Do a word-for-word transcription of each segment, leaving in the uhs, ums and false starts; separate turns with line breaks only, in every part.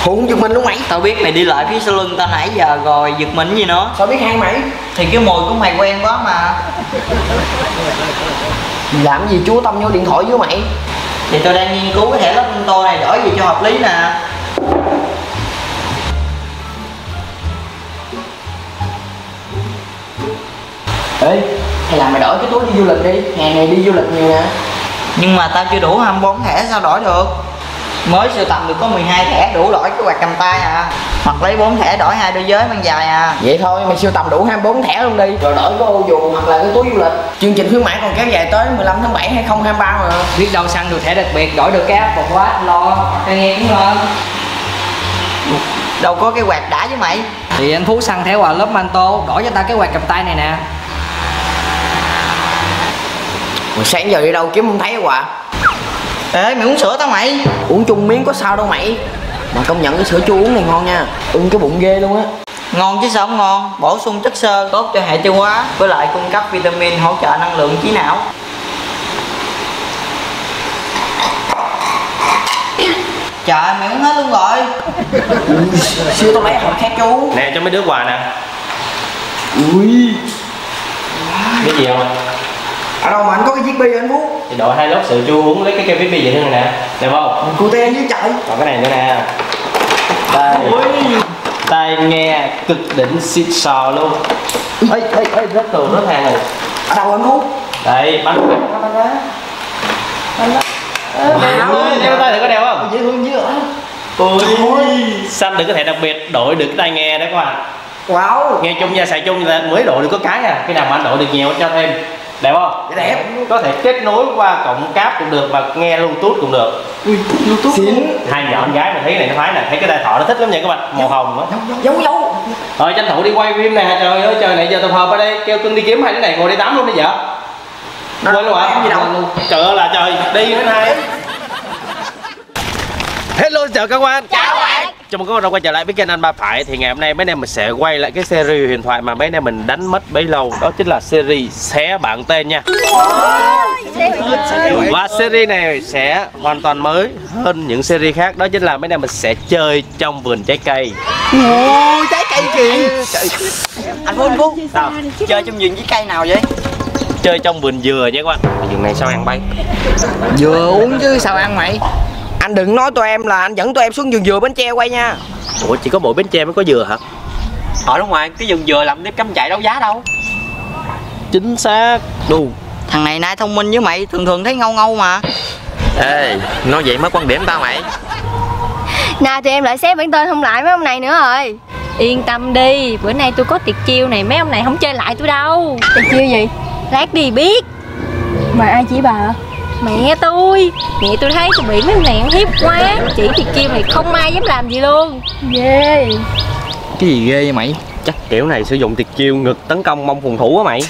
Hùng giật mình luôn mày.
Tao biết mày đi lại phía sau lưng tao nãy giờ rồi, giật mình gì nữa.
Sao biết hay mày?
Thì cái mùi của mày quen quá mà.
Làm gì chú tâm vô điện thoại với mày?
Thì tao đang nghiên cứu cái thẻ lắp tô này đổi gì cho hợp lý nè.
Ê, hay là mày đổi cái túi đi du lịch đi, hè này đi du lịch nhiều nè.
Nhưng mà tao chưa đủ hai mươi bốn thẻ sao đổi được. Mới sưu tầm được có mười hai thẻ đủ đổi cái quạt cầm tay à. Hoặc lấy bốn thẻ đổi hai đôi giới mang dài à.
Vậy thôi mày sưu tầm đủ hai mươi bốn thẻ luôn đi, rồi đổi cái ô dù hoặc là cái túi du lịch. Chương trình khuyến mãi còn kéo dài tới mười lăm tháng bảy hai không hai ba mà.
Biết đâu săn được thẻ đặc biệt, đổi được cái app một quá lo, tai nghe cũng ngon.
Đâu có cái quạt đã với mày.
Thì anh Phú săn thẻ quà lớp Manto, đổi cho ta cái quạt cầm tay này nè.
Mày sáng giờ đi đâu kiếm không thấy quà.
Ê mày uống sữa tao mày.
Uống chung miếng có sao đâu mày. Mà công nhận cái sữa chua uống này ngon nha, ưng cái bụng ghê luôn á.
Ngon chứ sao không ngon, bổ sung chất xơ, tốt cho hệ tiêu hóa, với lại cung cấp vitamin hỗ trợ năng lượng trí não. Trời mày uống hết luôn rồi.
Xưa tao lấy hồi khác chú.
Nè cho mấy đứa quà nè.
Ui.
Cái gì không?
Ở đâu mà anh có cái chiếc bi anh Phú?
Thì đội hai lốc sữa chua uống lấy cái kem viết bi vậy thôi nè. Đẹp không?
Cô tên với trời.
Còn cái này nữa nè. Đây. Tai nghe cực đỉnh xịn sò luôn. Ê ê ê rớt tường rớt hàng rồi.
Ở đâu anh Phú?
Đây bánh bánh bánh lá. Bánh lá. Đeo tay thử có đeo không?
Dễ thương dữ hả?
Ôi, xanh được cái thẻ đặc biệt đổi được cái tai nghe đó các bạn.
Wow.
Nghe chung nha, xài chung là mới đổi được có cái à. Cái nào mà anh đổi được nhiều cho thêm. Đẹp không?
Đẹp.
Có thể kết nối qua cổng cáp cũng được và nghe Bluetooth cũng được.
Ui, Bluetooth xịn.
Hai nhỏ con gái mà thấy cái này nó khoái nè, thấy cái tai thọ nó thích lắm nha các bạn, màu hồng á.
Dấu dấu.
Rồi tranh thủ đi quay phim nè, trời ơi trời này giờ tập hợp ở đây, kêu cưng đi kiếm hai đứa này ngồi đi tắm luôn đi vợ. Quên luôn hả?
Gì đâu.
Trời ơi là trời, đi hết hai. Hello chào các bạn.
Chào bạn.
Chào mừng các bạn đã quay trở lại với kênh Anh Ba Phải. Thì ngày hôm nay mấy anh em mình sẽ quay lại cái series huyền thoại mà mấy anh em mình đánh mất bấy lâu. Đó chính là series Xé Bạn Tên nha. Và series này sẽ hoàn toàn mới hơn những series khác. Đó chính là mấy anh em mình sẽ chơi trong vườn trái cây.
Ôi trái cây kìa. Anh Phú, anh Phú.
Sao?
Chơi trong vườn trái cây nào vậy?
Chơi trong vườn dừa nha các bạn. Vườn này sao ăn bay?
Dừa uống chứ sao ăn mày. Anh đừng nói tụi em là anh dẫn tụi em xuống vườn dừa Bến Tre quay nha.
Ủa chỉ có mỗi Bến Tre mới có dừa hả?
Ở đúng rồi, cái vườn dừa làm tiếp cắm chạy đấu giá đâu.
Chính xác. Đù.
Thằng này nay thông minh với mày, thường thường thấy ngâu ngâu mà.
Ê, nói vậy mới quan điểm tao mày.
Nào thì em lại xé bản tên không lại mấy ông này nữa rồi. Yên tâm đi, bữa nay tôi có tiệc chiêu này, mấy ông này không chơi lại tôi đâu. Tiệc chiêu gì? Lát đi biết. Mà ai chỉ bà? Mẹ tôi. Mẹ tôi thấy tôi bị mấy ông này ăn hiếp quá. Chỉ tiệc chiêu này không ai dám làm gì luôn. Ghê.
Cái gì ghê vậy mày?
Chắc kiểu này sử dụng tiệt chiêu ngực tấn công mông phòng thủ á mày.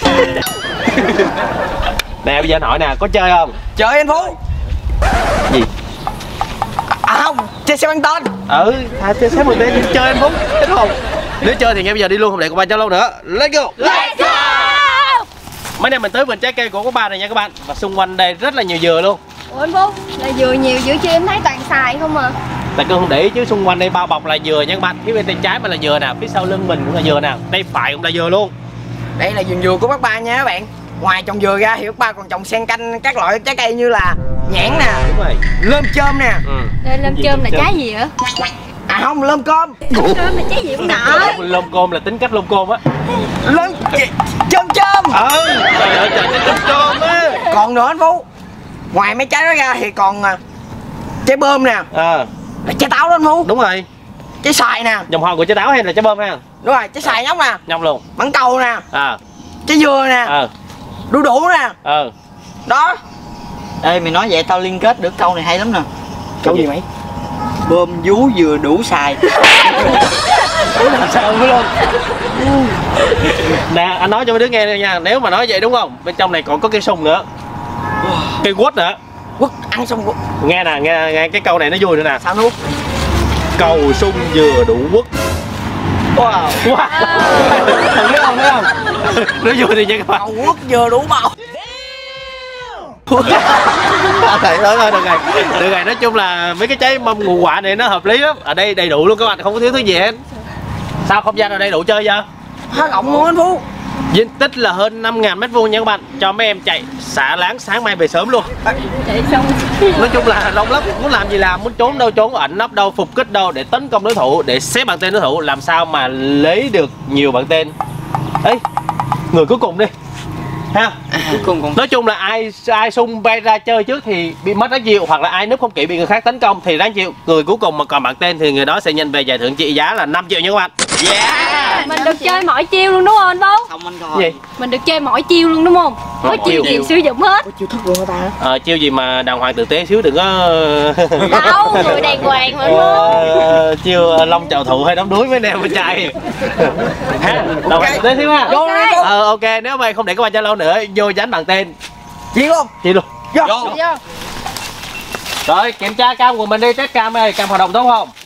Nè bây giờ anh hỏi nè, có chơi không?
Chơi anh Phú.
Gì?
À không, chơi xe băng tên.
Ừ, thà chơi xếp một tên chơi anh Phú, thích không? Nếu chơi thì ngay bây giờ đi luôn, không để của ba cho lâu nữa. Let's go.
Let's go.
Mấy nay mình tới vườn trái cây của ba này nha các bạn. Và xung quanh đây rất là nhiều dừa luôn.
Ủa anh Phú, là dừa nhiều dữ chứ em thấy toàn xài không à.
Tại cưng không để ý chứ xung quanh đây bao bọc là dừa nha các bạn. Phía bên tay trái mà là dừa nè, phía sau lưng mình cũng là dừa nè, đây phải cũng là dừa luôn.
Đây là vườn dừa của bác Ba nha các bạn. Ngoài trồng dừa ra thì bác Ba còn trồng xen canh các loại trái cây như là nhãn nè,
Đúng rồi.
lơm chôm nè.
Ừ.
Đây lâm chôm là trái gì vậy?
À không, lơm cơm.
Lâm chôm là trái gì cũng nọ.
Lông côm là tính cách lông côm á.
Lơm chôm chôm.
Ừ, trời ơi trời, cái lông côm á.
Còn nữa anh Phú, ngoài mấy trái đó ra thì còn à, trái bơm nè,
Ờ,
trái táo đó anh Phú,
đúng rồi.
trái xoài nè.
Dòng hoa của trái táo hay là trái bơm ha?
Đúng rồi, trái xoài nhóc nè,
Nhông luôn.
mãng cầu nè,
À,
trái dừa nè,
ờ,
đu đủ nè.
ờ.
Đó.
Ê mày nói vậy tao liên kết được câu này hay lắm nè.
Câu gì mày?
Bơm vú vừa đủ xài.
Làm sao mới luôn. Nè, anh nói cho mấy đứa nghe nha. Nếu mà nói vậy đúng không? Bên trong này còn có cây sung nữa, cây quất nữa.
Quất ăn xong quất.
Nghe nè, nghe, nghe cái câu này nó vui nữa nè.
Sao nuốt?
Cầu sung vừa đủ quất.
Wow.
Wow. Thấy không, thấy không? Nó vui thì nha các bạn.
Cầu quất vừa đủ bầu.
Thôi thôi thôi được rồi, được rồi. Nói chung là mấy cái trái mâm ngũ quả này nó hợp lý lắm. Ở đây đầy đủ luôn các bạn, không có thiếu thứ gì hết. Sao không gian ở đây đủ chơi chưa?
Hóa rộng luôn anh Phú.
Diện tích là hơn năm ngàn mét vuông nha các bạn, cho mấy em chạy xả láng sáng mai về sớm luôn.
Chạy xong
Nói chung là rộng lắm, muốn làm gì làm, muốn trốn đâu trốn, ẩn nấp đâu, phục kích đâu để tấn công đối thủ, để xếp bằng tên đối thủ, làm sao mà lấy được nhiều bằng tên. Ấy, người cuối cùng đi ha.
Cuối cùng còn
Nói chung là ai ai xung bay ra chơi trước thì bị mất đáng chịu, hoặc là ai núp không kỹ bị người khác tấn công thì đáng chịu. Người cuối cùng mà còn bằng tên thì người đó sẽ nhận về giải thưởng trị giá là năm triệu nha các bạn. Yeah.
mình được chơi mọi chiêu luôn đúng không anh Phú?
xong anh coi.
Gì?
Mình được chơi mọi chiêu luôn đúng không? Có
Mọi
chiêu gì
chiêu.
sử dụng hết.
Có chiêu thức luôn hả ta?
Ờ, chiêu gì mà đàng hoàng tử tế xíu, đừng có
Đâu, người đàng hoàng mà anh Phú.
ờ, chiêu ờ, long chào thụ hay đóng đuối với anh em bên trai ha. Đàng hoàng tử tế xíu ha.
Vô đi.
Ờ ok, nếu mày không để các bạn chơi lâu nữa, vô dán bằng tên
Chiến luôn.
chi luôn.
Vô.
Vô.
Rồi kiểm tra cam của mình đi, test cam ơi, cam hoạt động tốt không?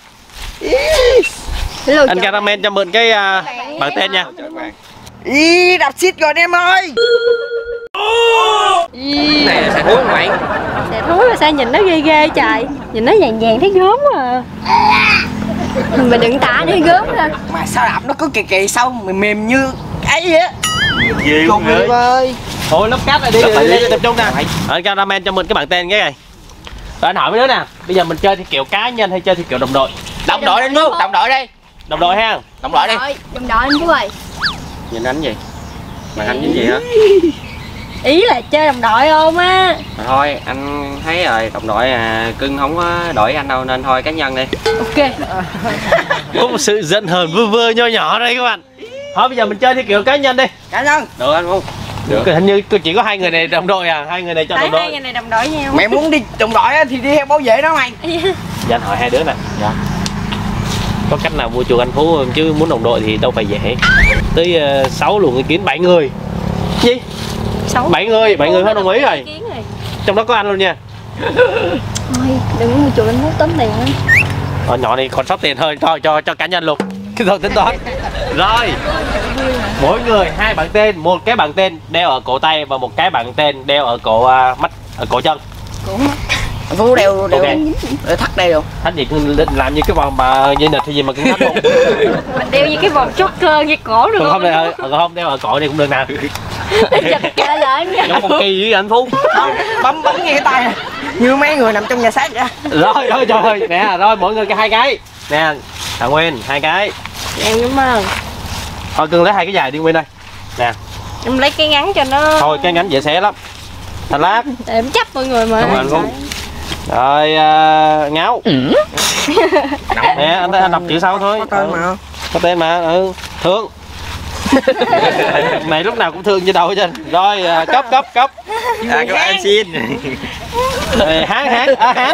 Lùi
Anh
cho.
Caramel cho mượn cái uh, bằng tên nha.
Ý đạp xít rồi anh em ơi.
Ý.
Này là sẽ thúi không mày?
Xẻ thúi mà sao nhìn nó ghê ghê trời. Nhìn nó vàng vàng thấy gớm à. Mình đừng tả để gớm ra.
Mà sao đạp nó cứ kỳ kỳ sao mềm mềm như ấy vậy á.
Gì
Cùng đi ơi.
Thôi lắp cát này đi, đi, đi, đi tập trung nè. Anh Caramel cho mượn cái bằng tên cái này. Rồi anh hỏi mấy đứa nè, bây giờ mình chơi theo kiểu cá nhân hay chơi theo kiểu đồng đội?
Đồng đội đi Phú, đồng đội đi.
Đồng đội ha.
Đồng đội đi.
Rồi, đồng đội anh Phú ơi.
Nhìn anh gì? Mà anh nhìn gì hả?
Ý là chơi đồng đội không á.
Thôi anh thấy rồi, đồng đội à, cưng không có đổi anh đâu nên thôi cá nhân đi.
Ok.
Có một sự giận hờn vơ vơ nho nhỏ đây các bạn. Thôi bây giờ mình chơi theo kiểu cá nhân đi.
Cá nhân.
Được anh không?
Được. Hình như chỉ có hai người này đồng đội à, hai người này cho
Tại
đồng
hai
đội.
người này đồng đội nhau.
Mày muốn đi đồng đội á thì đi theo bảo vệ đó mày.
Dạ anh hỏi hai đứa nè. Dạ. Có cách nào mua chuộc anh Phú không? Chứ muốn đồng đội thì đâu phải dễ. Tới uh, sáu luồng ý kiến bảy người. Gì?
Sáu.
bảy người, bảy người không đồng ý rồi. Trong đó có anh luôn nha.
Thôi, đừng mua chuột anh Phú tốn tiền lắm.
Ờ, nhỏ này còn sót tiền thôi, cho cho cho cá nhân luôn. Cái thôi tính toán. Rồi. Mỗi người hai bằng tên, một cái bằng tên đeo ở cổ tay và một cái bằng tên đeo ở cổ uh, mắt, ở cổ chân.
Phú đeo đeo
Ok.
để thắt đây luôn.
Thách gì cứ làm như cái vòng mà dây nịt hay gì mà cứ thách luôn.
Mình đeo như cái vòng chốt cơ như cổ được
Còn
không?
không đây, còn không đeo ở cổ này cũng được nè.
Giật cả lại nha.
Giống con kỳ với anh Phú.
Không, bấm bấm nghe cái tay này. Như mấy người nằm trong nhà xác vậy.
Rồi rồi rồi nè, rồi mỗi người cái hai cái nè. Thằng Nguyên hai cái.
Em cảm ơn.
Thôi cưng lấy hai cái dài đi Nguyên ơi. Nè.
Em lấy cái ngắn cho nó.
Thôi cái ngắn dễ xé lắm. Thành lát.
Em chấp mọi người mà.
Cảm ơn anh Phú. Rồi uh, ngáo. Nè anh thấy anh đọc chữ sau thôi.
Có tên mà.
Có tên mà. Ừ. Thương. Mày lúc nào cũng thương như đầu hết trơn. Rồi uh, cấp cấp cấp.
À các bạn em xin.
Rồi, hán hán à, hán.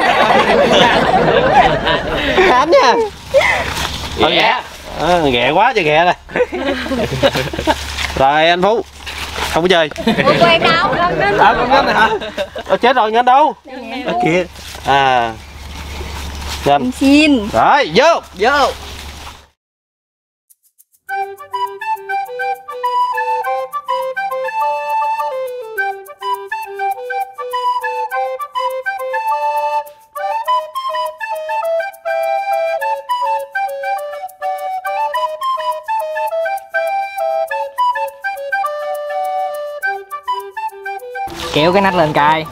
Hán nha. Thôi ghẹ. À, ghẹ quá trời ghẹ này. Rồi anh Phú. Không có chơi.
Ủa của em đâu?
À con ngân này hả? Ờ, chết rồi ngân đâu? Ở kia. À. Ngân.
Em xin.
Rồi vô.
Vô.
Kéo cái nách lên cài.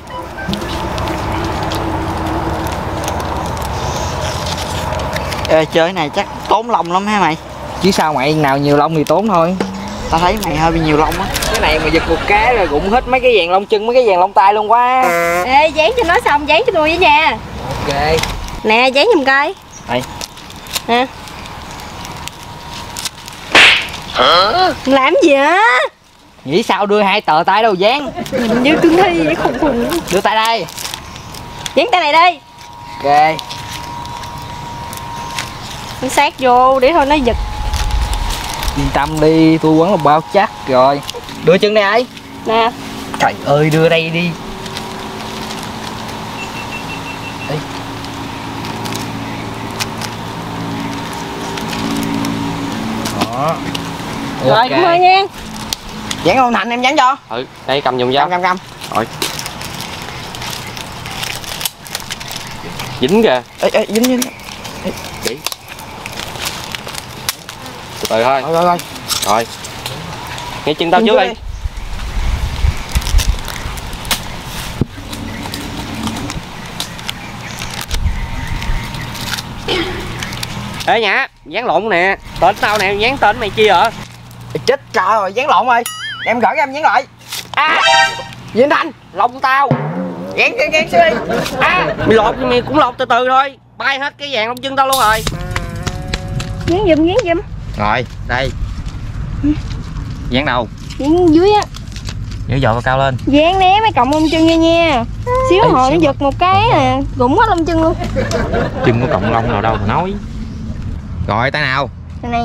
Ê, chơi cái này chắc tốn lông lắm hả mày?
Chứ sao mày, nào nhiều lông thì tốn thôi.
Tao thấy mày hơi bị nhiều lông á.
Cái này mà giật một cái rồi cũng hết mấy cái vàng lông chân, mấy cái vàng lông tay luôn quá.
Ê, dán cho nó xong, dán cho tôi với nha.
Ok.
Nè, dán giùm coi.
Đây.
Nè. Làm gì hả?
Nghĩ sao đưa hai tờ tay đâu dán.
Nhìn như cưng thi vậy khùng khùng.
Đưa tay đây.
Dán tay này đi.
Ok.
Nó sát vô để thôi nó giật.
Yên tâm đi, tôi quấn là bao chắc rồi. Đưa chân đây ấy.
Nè.
Trời ơi, đưa đây đi. Đây. Đó.
Rồi,
Ok.
cảm ơn nha.
Dán không Thành em dán cho.
Ừ, đây cầm dùng
Cầm
dao.
cầm cầm.
Rồi. Dính kìa.
Ê, ê, dính dính.
Ê, kỹ. Từ từ thôi.
Rồi rồi rồi.
Rồi. Nghe chân tao
Chân
trước
trước
đi. Ê Nhã, dán lộn nè. Tên tao nè, dán tên mày chi vậy?
Ê, chết trời rồi, dán lộn rồi. Em gửi em dán lại. À, Vinh Thành, lộn tao. Dán dán dán xuống đi. À,
Mày lột thì mày cũng lột từ từ thôi. Bay hết cái vàng lông chân tao luôn rồi.
Dán giùm, dán giùm.
Rồi, đây. Dán đầu.
Dán dưới á.
Nhớ dội vào cao lên.
Dán né mấy cọng lông chân nha nha. Xíu hồi nó giật một cái nè, rụng hết lông chân luôn.
Chân có cọng lông nào đâu mà nói. Rồi, tay nào?
Này này.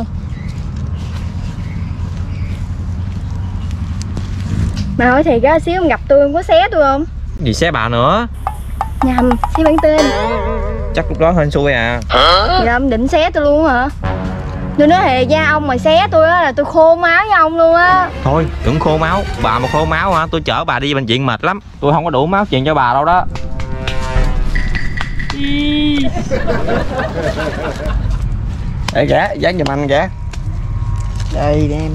Mà hỏi thiệt á, xíu em gặp tôi em có xé tôi không?
Gì xé bà nữa?
Nhầm, xé bản tên.
Chắc lúc đó hên xui à.
Vậy ông định xé tôi luôn hả? Tôi nói hề ra ông mà xé tôi á là tôi khô máu với ông luôn á.
Thôi, đừng khô máu. Bà mà khô máu hả? Tôi chở bà đi bệnh viện mệt lắm. Tôi không có đủ máu truyền cho bà đâu đó.
Ê kìa, dán giùm anh kìa. Đây đem.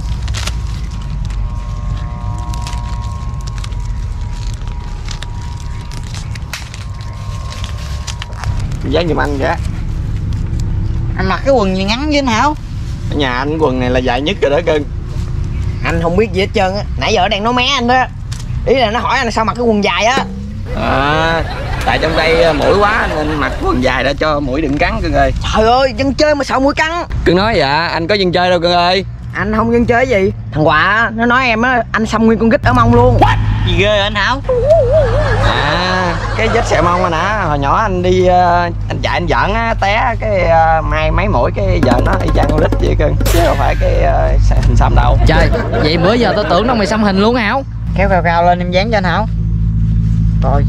Dán giùm anh kìa.
Anh mặc cái quần gì ngắn với anh Hảo?
Ở nhà anh quần này là dài nhất rồi đó cưng. Anh không biết gì hết trơn á. Nãy giờ đang nói mé anh đó. Ý là nó hỏi anh sao mặc cái quần dài á. À, tại trong đây mũi quá nên mặc quần dài để cho mũi đừng cắn cưng ơi. Trời ơi, dân chơi mà sợ mũi cắn. Cưng nói dạ, anh có dân chơi đâu cưng ơi. Anh không dân chơi gì. Thằng Hòa nó nói em á, anh xăm nguyên con gít ở mông luôn. What?
Gì ghê vậy anh Hảo?
À, cái vết sẹo mông anh hả? Hồi nhỏ anh đi uh, anh chạy anh giỡn á, té cái uh, mai mấy mũi cái giờ nó y chang con lít vậy cưng, chứ đâu phải cái uh, hình xăm đâu.
Trời, vậy bữa giờ tao tưởng đâu mày xăm hình luôn Hảo.
Kéo cao cao lên em dán cho anh Hảo. Rồi.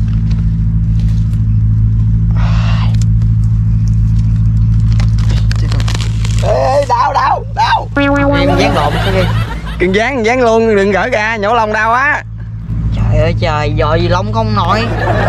Ê, đau đau đau.
Em dán lộn cái đi.
Cưng dán dán luôn, đừng gỡ ra, nhổ lông đau á.
Trời ơi trời, dòi gì lông không nổi.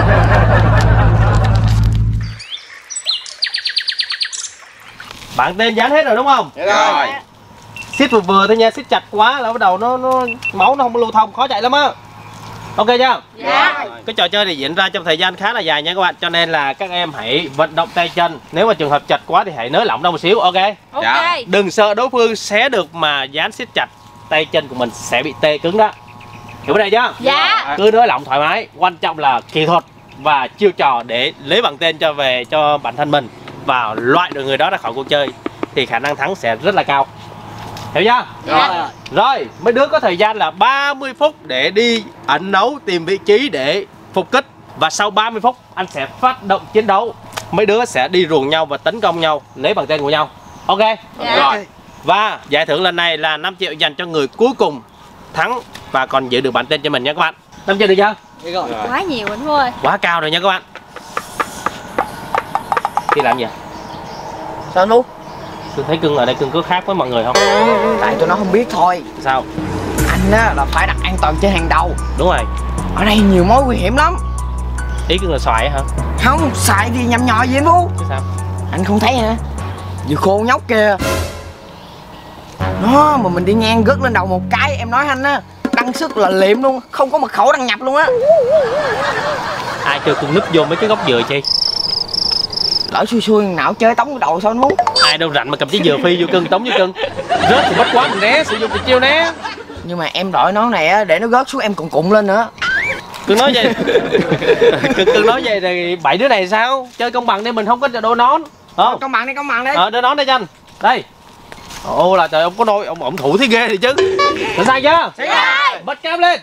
Bạn tên dán hết rồi đúng không?
Rồi.
Xít vừa vừa thôi nha, xít chặt quá là bắt đầu nó nó máu nó không lưu thông, khó chạy lắm á. Ok chưa?
Dạ.
Cái trò chơi này diễn ra trong thời gian khá là dài nha các bạn, cho nên là các em hãy vận động tay chân. Nếu mà trường hợp chặt quá thì hãy nới lỏng ra một xíu, ok?
Ok.
Đừng sợ đối phương xé được mà dán siết chặt, tay chân của mình sẽ bị tê cứng đó. Hiểu vấn đề chưa?
Dạ.
Cứ nới lỏng thoải mái, quan trọng là kỹ thuật và chiêu trò để lấy bằng tên cho về cho bản thân mình và loại được người đó ra khỏi cuộc chơi thì khả năng thắng sẽ rất là cao. Hiểu chưa?
Dạ.
Rồi. Rồi, mấy đứa có thời gian là ba mươi phút để đi ẩn nấu tìm vị trí để phục kích. Và sau ba mươi phút anh sẽ phát động chiến đấu. Mấy đứa sẽ đi ruồng nhau và tấn công nhau, lấy bằng tên của nhau. Ok?
Dạ.
Rồi. Và giải thưởng lần này là năm triệu dành cho người cuối cùng thắng và còn giữ được bản tên cho mình nha các bạn. năm triệu được chưa?
Quá nhiều anh ơi.
Quá cao rồi nha các bạn. Khi làm gì?
Sao luôn?
Tôi thấy cưng ở đây cưng có khác với mọi người không?
Tại tụi nó không biết thôi.
Sao?
Anh á là phải đặt an toàn trên hàng đầu.
Đúng rồi.
Ở đây nhiều mối nguy hiểm lắm.
Ý cưng là xoài hả?
Không, xài thì nhầm nhò gì anh Phú.
Chứ sao?
Anh không thấy hả? Vừa khô nhóc kìa. Nó mà mình đi ngang gớt lên đầu một cái, em nói anh á, đăng sức là liệm luôn, không có mật khẩu đăng nhập luôn á.
Ai cho cưng núp vô mấy cái gốc dừa chi?
Lỡ xui xui nào chơi tống cái đầu sao anh Phú?
Ai đâu rảnh mà cầm trái dừa phi vô cưng, tống vô cưng. Rớt thì bất quá mình né, sử dụng tuyệt chiêu né.
Nhưng mà em đội nó này á, để nó gớt xuống em còn cụng lên nữa.
Cưng nói vậy. cưng, cưng nói vậy thì bảy đứa này sao? Chơi công bằng nên mình không có đồ nón. Không?
Công bằng đi, công bằng đi.
Ờ, đưa nón đây cho anh. Đây. Ồ là trời, ông có đôi, ông ổng thủ thế ghê thì chứ. Được sai chưa?
Sai.
Bật cam lên.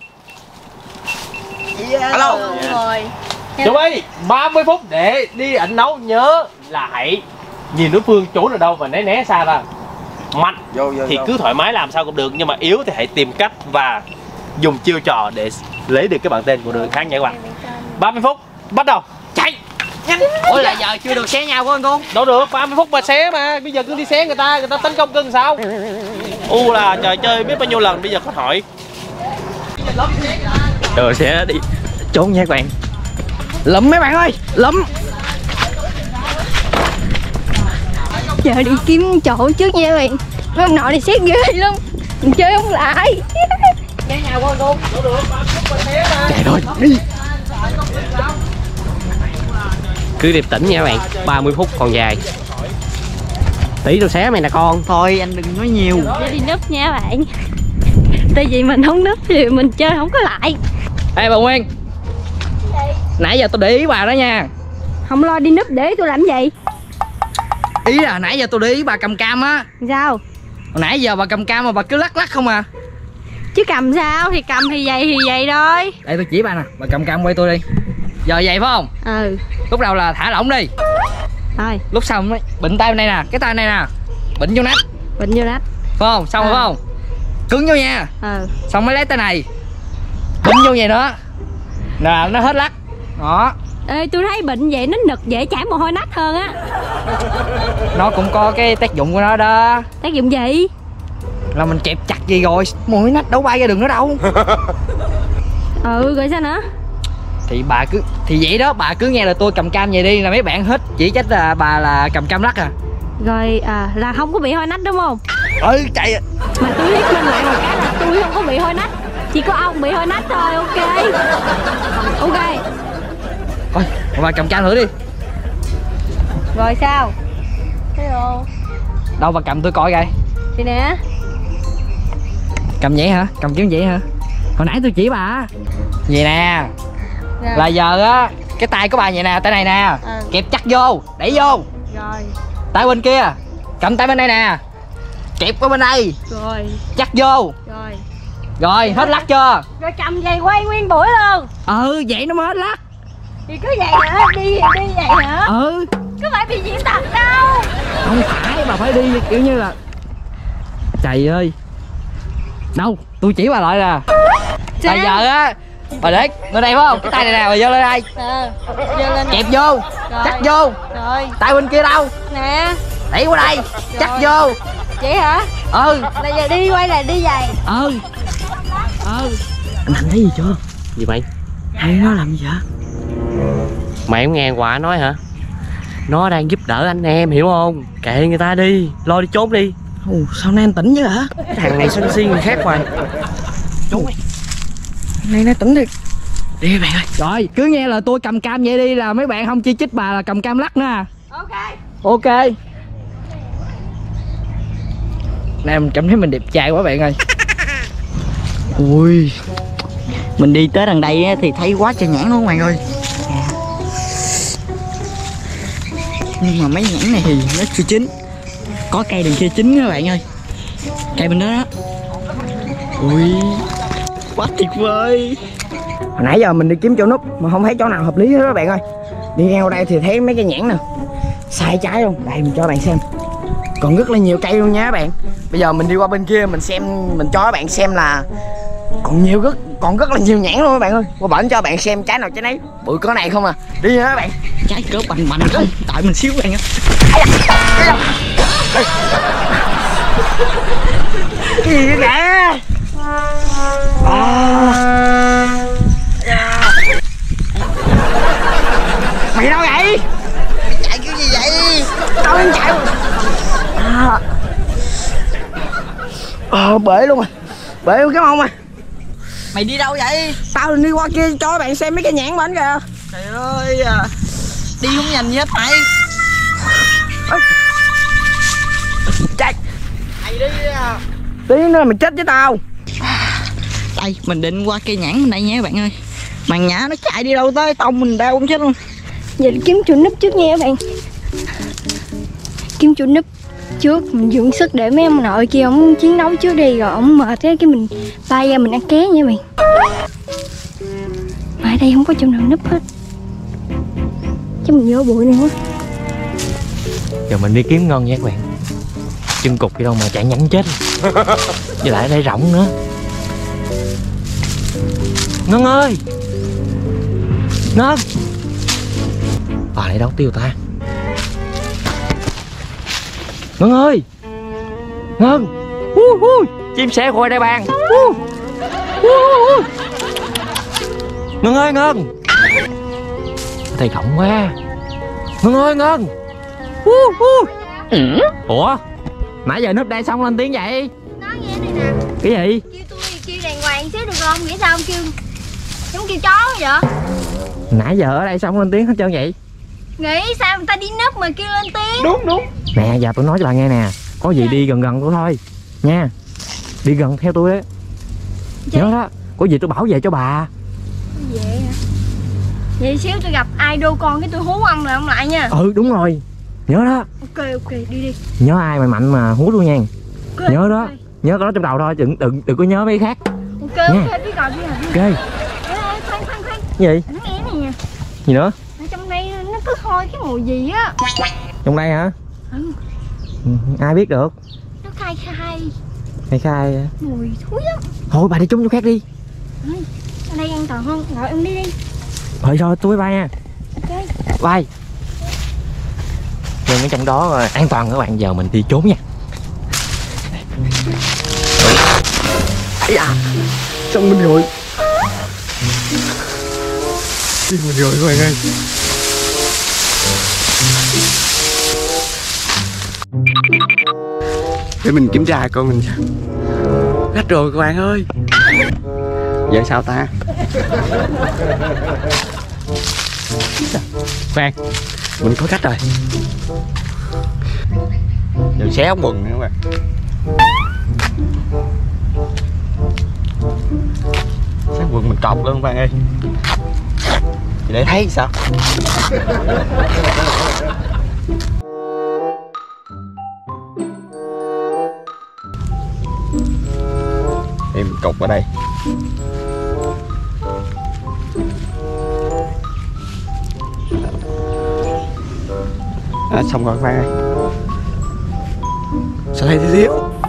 Alo.
Rồi.
Chuẩn bị ba mươi phút để đi ẩn nấu. Nhớ là hãy nhìn đối phương trốn ở đâu và né né xa ra. Mạnh
Vô, vô,
thì
vô.
cứ thoải mái làm sao cũng được, nhưng mà yếu thì hãy tìm cách và dùng chiêu trò để lấy được cái bản tên của người khác nha các bạn. ba mươi phút bắt đầu chạy nhanh.
Ủa là giờ chưa được xé nhau của anh Cung?
Đâu được, ba mươi phút mà xé mà. Bây giờ cứ đi xé người ta, người ta tấn công cưng sao? U là trời chơi biết bao nhiêu lần, bây giờ có hỏi.
Rồi sẽ đi trốn nha các bạn. Lụm mấy bạn ơi, lụm.
Giờ đi kiếm chỗ trước nha bạn. Mấy ông nội này xét ghê lắm. Mình chơi không lại. Chạy nào qua luôn.
Chạy thôi, đi. Cứ điềm tĩnh nha các bạn, ba mươi phút còn dài. Tí tôi xé mày nè con.
Thôi anh đừng nói nhiều.
Để đi núp nha bạn. Tại vì mình không núp thì mình chơi không có lại.
Ê bà Nguyên, nãy giờ tôi để ý bà đó nha.
Không lo đi núp để tôi làm gì.
Ý là nãy giờ tôi để ý bà cầm cam á.
Sao?
Hồi nãy giờ bà cầm cam mà bà cứ lắc lắc không à.
Chứ cầm sao? Thì cầm thì vậy thì vậy thôi.
Đây tôi chỉ bà nè, bà cầm cam quay tôi đi. Giờ vậy phải không?
Ừ.
Lúc đầu là thả lỏng đi.
Thôi.
Lúc sau mới bệnh tay bên đây nè, cái tay này nè, bệnh vô nách.
Bệnh vô nách.
Phải không? Xong
Ừ.
rồi phải không? Cứng vô nha.
Ừ.
Xong mới lấy tay này, bệnh vô vậy nữa. Nè, nó hết lắc. Đó.
Ê, tôi thấy bệnh vậy nó nực dễ chảy mồ hôi nách hơn á.
Nó cũng có cái tác dụng của nó đó.
Tác dụng gì?
Là mình kẹp chặt gì rồi, mồ hôi nách đâu bay ra đường nữa đâu.
Ừ, rồi sao nữa?
Thì bà cứ thì vậy đó, bà cứ nghe là tôi cầm cam vậy đi là mấy bạn hết chỉ trách là bà là cầm cam lắc à.
Rồi à, là không có bị hôi nách đúng không?
Ừ chạy.
Mà tôi liếc lên lại một cái là tôi không có bị hôi nách. Chỉ có ông bị hôi nách thôi. Ok. Ok.
Thôi bà cầm cam thử đi.
Rồi sao? Hello.
Đâu bà cầm tôi coi coi.
Đi nè.
Cầm vậy hả? Cầm kiếm vậy hả? Hồi nãy tôi chỉ bà vậy nè.
Rồi.
Là giờ á cái tay của bà vậy nè, tay này nè.
Ừ.
Kẹp chắc vô, đẩy vô.
Rồi.
Tay bên kia, cầm tay bên đây nè, kẹp qua bên đây,
Rồi.
chắc vô.
Rồi.
Rồi hết lắc chưa?
Rồi cầm giày quay nguyên buổi luôn.
Ừ vậy nó mới hết lắc.
Thì cứ vậy hả? Đi đi vậy hả?
Ừ
Cứ phải bị diễn tật đâu.
không phải, bà phải đi kiểu như là trời ơi. Đâu tôi chỉ bà lại nè. Bây giờ á bà để ngồi đây phải không, cái tay này nè bà vô lên đây.
Ờ. Giơ lên.
Kẹp vô.
Rồi.
Chắc vô.
Rồi.
Tay bên kia đâu,
Nè.
đẩy qua đây. Chắc vô.
Vậy hả?
Ừ
Là giờ đi quay là đi giày.
ừ ừ anh Thành thấy gì chưa?
Gì mày?
Hai nó làm gì vậy?
Mày không nghe quả nói hả? Nó đang giúp đỡ anh em hiểu không? Kệ người ta đi, lo đi trốn đi.
Ồ, sao nay anh tỉnh chứ hả?
Cái thằng này sân si người khác mà.
Trốn đi. Nay nó tỉnh thiệt. Đi bạn ơi. Rồi cứ nghe là tôi cầm cam vậy đi là mấy bạn không chi chích bà là cầm cam lắc nè.
Ok.
Ok. Này mình cảm thấy mình đẹp trai quá bạn ơi.
Ui, mình đi tới đằng đây á, thì thấy quá trời nhãn luôn bạn ơi. Nhưng mà mấy nhãn này thì nó chưa chín. Có cây đằng kia chín các bạn ơi. Cây bên đó đó. Ui, quá tuyệt vời.
Hồi nãy giờ mình đi kiếm chỗ núp mà không thấy chỗ nào hợp lý hết các bạn ơi. Đi ngang qua đây thì thấy mấy cây nhãn nè, sai trái luôn. Đây mình cho bạn xem, còn rất là nhiều cây luôn nha các bạn. Bây giờ mình đi qua bên kia mình xem, mình cho các bạn xem là còn nhiều rất còn rất là nhiều nhãn luôn các bạn ơi. Qua bển cho bạn xem trái nào trái nấy, bụi có này không à. Đi nha các bạn.
Trái cỡ bành bành không, tại mình xíu bạn ơi.
Cái gì vậy kìa? À. Mày đâu vậy?
Chạy kiểu gì vậy?
Đâu em chạy? À. Ờ, bể luôn à, bể luôn cái mông à.
Mày đi đâu vậy?
Tao đi qua kia cho bạn xem mấy cái nhãn bển kìa.
Trời ơi à. Đi không nhìn gì hết mày.
Chạy.
Mày đi à.
Tí nữa mày chết với tao.
Đây mình định qua cây nhãn bên đây nha các bạn ơi. Mà nhã nó chạy đi đâu tới tông mình đau không chết luôn.
Giờ đi kiếm chỗ núp trước nha các bạn. Kiếm chỗ núp trước, mình dưỡng sức để mấy ông nội kia ông chiến đấu trước đi, rồi ông mệt thế cái mình bay ra mình ăn ké nha bạn. Mà ở đây không có chỗ nào núp hết, chứ mình vô bụi này quá.
Giờ mình đi kiếm Ngân nha các bạn. Chân cục gì đâu mà chạy nhắn chết. Với lại ở đây rộng nữa. Ngân ơi, Ngân, bà lại đâu tiêu ta? Ngân ơi, Ngân, uh, uh, chim sẻ gọi đây bàn. Uh, uh, uh. Ngân ơi, Ngân, thầy rộng quá. Ngân ơi, Ngân, uh, uh.
Ủa nãy giờ núp đây xong lên tiếng vậy?
Nói nghe này nè.
Cái gì?
Kêu tôi kêu đàng hoàng xíu được không? Nghĩ sao không kêu giống kêu chó vậy?
Nãy giờ ở đây xong lên tiếng hết trơn vậy?
Nghĩ sao người ta đi núp mà kêu lên tiếng?
Đúng đúng.
Nè giờ tôi nói cho bà nghe nè, có gì đi gần gần tôi thôi nha, đi gần theo tôi đấy. Nhớ đó, có gì tôi bảo vệ cho bà.
Vậy hả? Vậy xíu tôi gặp idol con cái tôi hú ông lại ông lại nha.
Ừ đúng rồi, nhớ đó.
Ok ok đi đi.
Nhớ ai mà mạnh mà hú tôi nha.
Okay,
Nhớ đó,
okay.
nhớ có đó trong đầu thôi, đừng đừng đừng có nhớ mấy khác.
Ok
nha.
ok biết rồi biết rồi.
Ok.
Ê, ê, khoan khoan khoan.
Cái gì?
Anh nghe này nha.
Gì nữa?
Ở trong đây nó cứ hôi cái mùi gì á.
Trong đây hả?
Ừ.
Ừ, ai biết được?
Nó khai khai.
Khai khai.
Mùi thúi lắm.
Thôi bà đi trốn chỗ khác đi.
Ừ. Ở đây an toàn không? Rồi em đi đi.
Rồi rồi tôi bye nha.
Ok.
Bye. Nhưng ở trong đó rồi, an toàn các bạn, giờ mình đi trốn nha. Ây da, xong mình rồi. Xong mình rồi các bạn ơi.
Để mình kiểm tra coi mình rách rồi các bạn ơi. Giờ sao ta? Khoan, mình có cách rồi. Giờ xé ống quần nữa các bạn. Xé quần mình cọc luôn các bạn ơi. Thì để thấy sao? Em cột vào đây. À, xong rồi các bạn ơi. Sao đây tí xíu.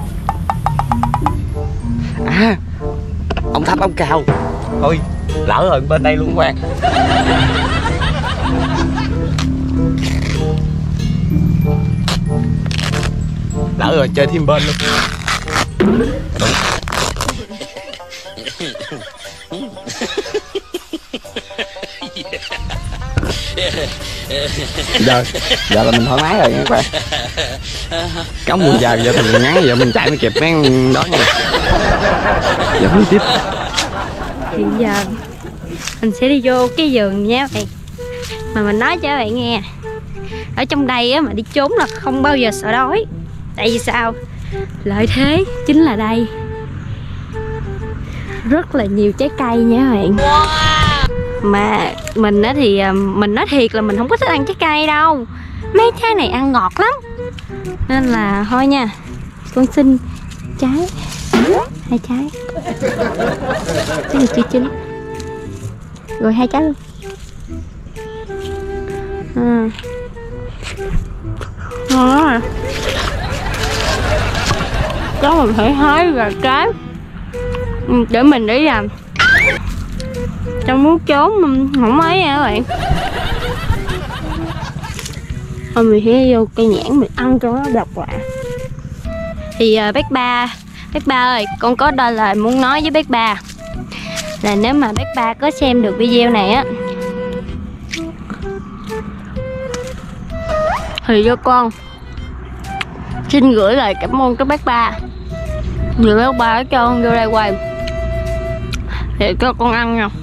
À, ông thắp ông cào. Thôi lỡ rồi bên đây luôn các bạn. Lỡ rồi chơi thêm bên luôn. Giờ giờ là mình thoải mái rồi nha các bạn. Cống mười giờ giờ thì ngắn, giờ mình chạy mới kịp mấy đó nha. Giờ đi tiếp.
Hiện giờ mình sẽ đi vô cái vườn nha bạn. Mà mình nói cho các bạn nghe, ở trong đây á mà đi trốn là không bao giờ sợ đói. Tại vì sao? Lợi thế chính là đây rất là nhiều trái cây nha các bạn. Mà mình á thì mình nói thiệt là mình không có thích ăn trái cây đâu, mấy trái này ăn ngọt lắm, nên là thôi nha, con xin trái, hai trái, cái này chưa chín, rồi hai trái luôn. À. Ngon lắm à. Có mình phải hái và trái để mình để làm trong muốn trốn không mấy nha các bạn. Thôi mình sẽ vô cây nhãn mình ăn cho nó độc lạ. Thì uh, bác ba bác ba ơi, con có đôi lời muốn nói với bác ba, là nếu mà bác ba có xem được video này á thì cho con xin gửi lời cảm ơn tới bác ba. Vì bác ba cho con vô đây quay để cho con ăn nha.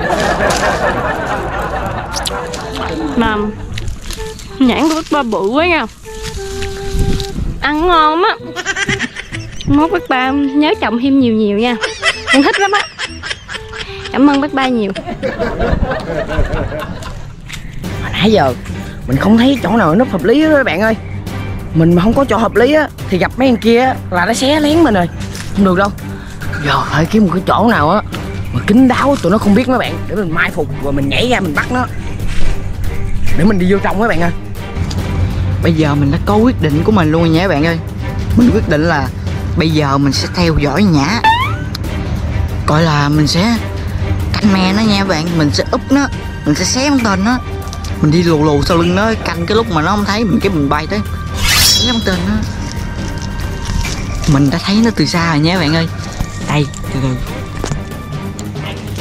Mà nhãn của bác ba bự quá nha, ăn ngon á. Mốt bác ba nhớ trồng thêm nhiều nhiều nha, con thích lắm á. Cảm ơn bác ba nhiều.
Hồi nãy giờ mình không thấy chỗ nào núp hợp lý đó các bạn ơi. Mình mà không có chỗ hợp lý á thì gặp mấy anh kia á là nó xé lén mình rồi, không được đâu. Giờ phải kiếm một cái chỗ nào á mà kín đáo tụi nó không biết mấy bạn, để mình mai phục rồi mình nhảy ra mình bắt nó, để mình đi vô trong các bạn ơi. Bây giờ mình đã có quyết định của mình luôn rồi nha các bạn ơi. Mình quyết định là bây giờ mình sẽ theo dõi Nhã, gọi là mình sẽ canh me nó nha các bạn. Mình sẽ úp nó, mình sẽ xé bắn tên nó, mình đi lù lù sau lưng nó, canh cái lúc mà nó không thấy mình, cái mình bay tới xé bắn tên nó. Mình đã thấy nó từ xa rồi nha các bạn ơi. Đây, từ từ.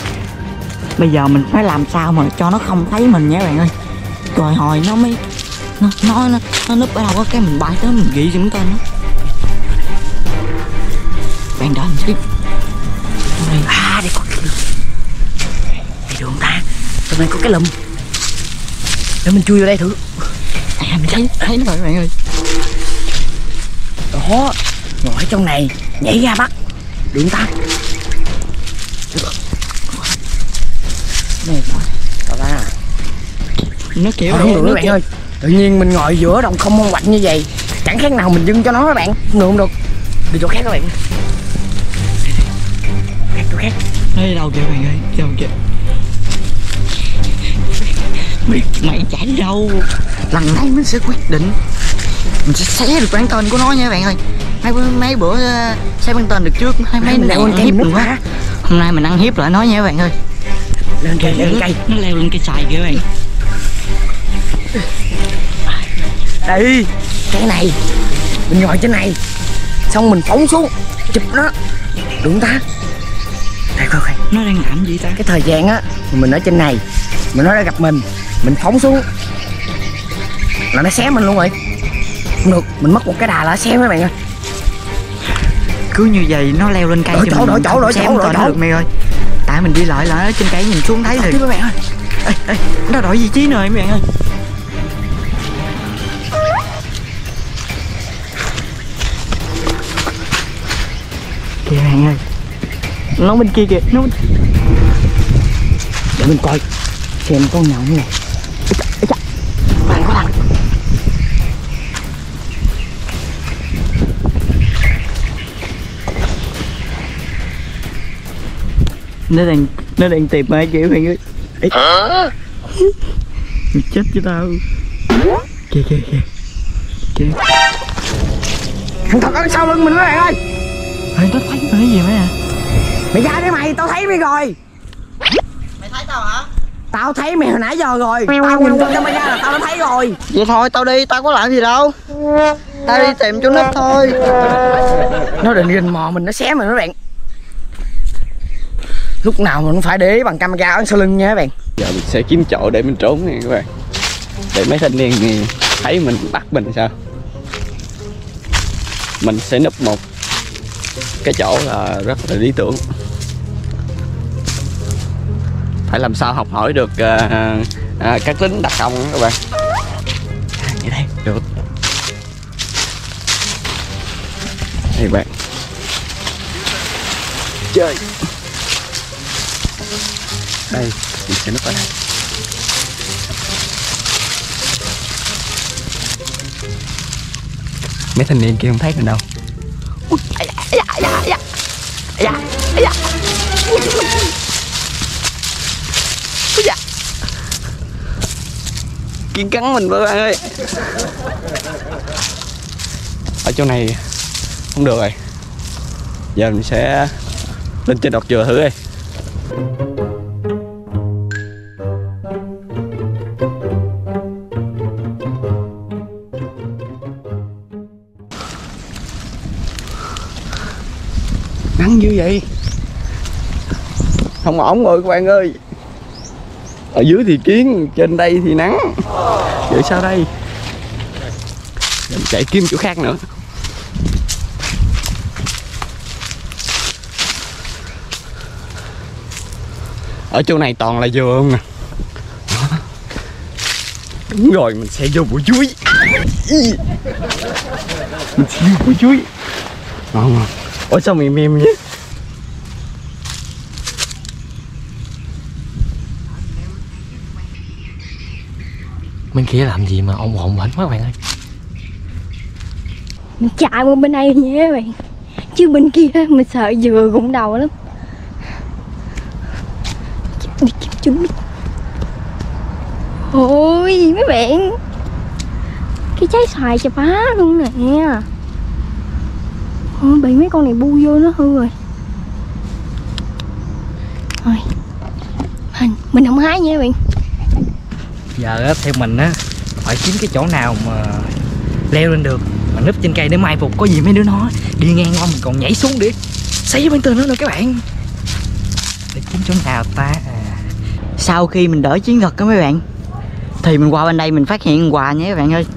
Bây giờ mình phải làm sao mà cho nó không thấy mình nha các bạn ơi, rồi hồi nó mới Nó nó nó, nó núp ở đâu á, cái mình bay tới mình ghi cho tên nó. Bạn đợi mình xíu. À đây có cái đường. Đây đường ta. Trong này có cái lùm. Để mình chui vô đây thử. À mình thấy thấy nó rồi các bạn ơi. Đó, ngồi ở trong này nhảy ra bắt. Đường ta. Này tao ra. Nó kiểu không được các bạn ơi. Tự nhiên mình ngồi giữa đồng không mông quạnh như vậy, chẳng khác nào mình dưng cho nó các bạn. Không được không được. Đi chỗ khác các bạn. Khác chỗ khác. Đây đâu kìa các bạn ơi, đâu kìa. Mày, mày chạy đi đâu? Lần này mình sẽ quyết định. Mình sẽ xé được bản tên của nó nha các bạn ơi. Mấy mấy bữa uh, xé bản tên được trước, hai mấy này ăn hiếp đừng quá. Hôm nay mình ăn hiếp lại nó nha các bạn ơi. Lên cây, lên cây. Nó leo lên cây xoài kìa các bạn. Đây, cái này. Mình ngồi trên này. Xong mình phóng xuống, chụp nó. Đúng ta. Đây coi coi. Nó đang làm gì ta? Cái thời gian á, mình ở trên này, mà nó đã gặp mình, mình phóng xuống là nó xé mình luôn rồi. Không được, mình mất một cái đà là nó xé mấy bạn ơi. Cứ như vậy nó leo lên cây đổi cho chỗ, mình đổi chỗ, đổi chỗ, đổi chỗ được mày ơi. Tại mình đi lại là nó trên cây nhìn xuống thấy rồi. Mấy bạn ơi. Ê, ê, nó đổi vị trí rồi mấy bạn ơi. Kìa bạn ơi. Nó bên kia kìa, nó bên... Để mình coi xem con nào này. Bạn có thằng. Nó đang nó đang tìm ai kiểu bạn ơi. Ê. Chết chứ tao. Kìa kìa kìa. Kìa. Thằng thật ở sau lưng mình các bạn ơi. Ê, tao thấy cái gì mấy à? Mày ra đây mày, tao thấy mày rồi. Mày thấy tao hả? Tao thấy mày hồi nãy giờ rồi. Tao nhìn trong camera là tao đã thấy rồi. Vậy thôi tao đi, tao có làm gì đâu. Tao đi tìm chú nít thôi. Nó định rình mò mình, nó xé mình các bạn. Lúc nào mình cũng phải để ý bằng camera ở sau lưng nha các bạn.
Giờ mình sẽ kiếm chỗ để mình trốn nè các bạn. Để mấy thanh niên này thấy mình bắt mình sao. Mình sẽ núp một cái chỗ là rất là lý tưởng. Phải làm sao học hỏi được uh, uh, các lính đặc công đó các bạn. Như đây, được. Đây bạn. Chơi. Đây, mình sẽ núp ở đây. Mấy thanh niên kia không thấy mình đâu.
Ui, à, à, à, à, à, à, à, à. Dạ.
Kiên cắn mình với bạn ơi. Ở chỗ này không được rồi. Giờ mình sẽ lên trên đọt dừa thử đi. Nắng như vậy không ổn rồi các bạn ơi. Ở dưới thì kiến, trên đây thì nắng. Vậy sao đây? Mình chạy kiếm chỗ khác nữa. Ở chỗ này toàn là dừa không nè. Đúng rồi, mình sẽ vô bụi chuối. Mình sẽ vô bụi chuối. Ngon ngon. Ủa sao mềm mềm vậy?
Bên kia làm gì mà ông hồn hển quá các bạn ơi.
Mình chạy qua bên đây nha các bạn. Chứ bên kia mình sợ dừa gụng đầu lắm. Đi kiếm chúng đi. Ôi mấy bạn, cái trái xoài chà bá luôn nè. Ôi, bị mấy con này bu vô nó hư rồi. Thôi mình, mình không hái nha các bạn.
Giờ á, theo mình á, phải kiếm cái chỗ nào mà leo lên được mà núp trên cây để mai phục, có gì mấy đứa nó đi ngang qua mình còn nhảy xuống để xé với bên tên nó nữa các bạn. Để kiếm chỗ nào ta à.
Sau khi mình đỡ chiến thuật đó mấy bạn, Thì mình qua bên đây mình phát hiện quà nhé các bạn ơi.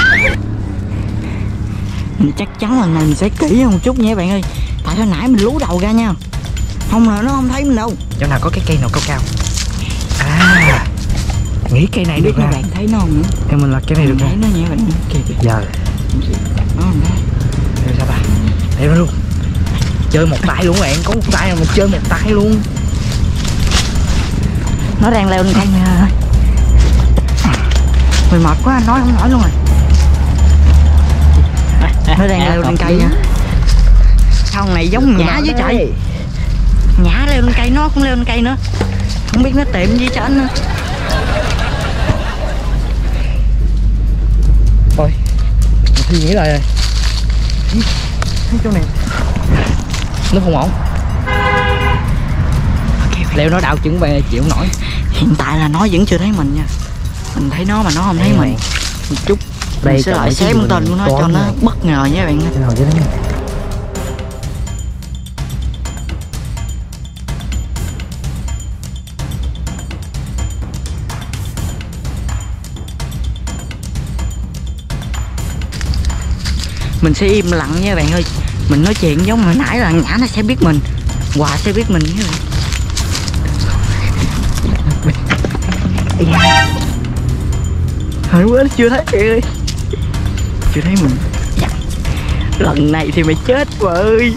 Mình chắc chắn lần này mình sẽ kỹ hơn một chút nha các bạn ơi. Tại hồi nãy mình lú đầu ra nha, không là nó không thấy mình đâu.
Chỗ nào có cái cây nào cao cao? À, nghĩ cây này được
các
ra.
bạn thấy nó không nữa?
Em mình là cái này được
Mình
ra.
thấy nó nha các bạn. Kìa kìa.
Giờ
Nó không thấy.
để sao ta? Để nó luôn. Chơi một tay luôn các bạn, có một tay mà mình chơi một tay luôn.
Nó đang leo lên cây nè. Mình mệt quá nói không nổi luôn rồi. Nó đang leo lên cây nha. Sao con này giống nhã với trời. Nhã leo lên cây, nó cũng leo lên cây nữa. Không biết nó tiệm gì cho anh nữa.
Thôi, mình suy nghĩ lại rồi. Thấy chỗ này nó không ổn. Leo nó đau chứng bạn chịu không nổi.
Hiện tại là nó vẫn chưa thấy mình nha. Mình thấy nó mà nó không thấy mình. Một chút
Đây
mình sẽ lại xé con tên của nó cho nó bất ngờ nha bạn.
Thế nào chứ đấy.
Mình sẽ im lặng nha bạn ơi. Mình nói chuyện giống hồi nãy là Nhã nó sẽ biết mình, Hòa sẽ biết mình nha bạn. Hồi bữa nó chưa thấy kìa ơi. Chưa thấy mình. Lần này thì mày chết vợ ơi.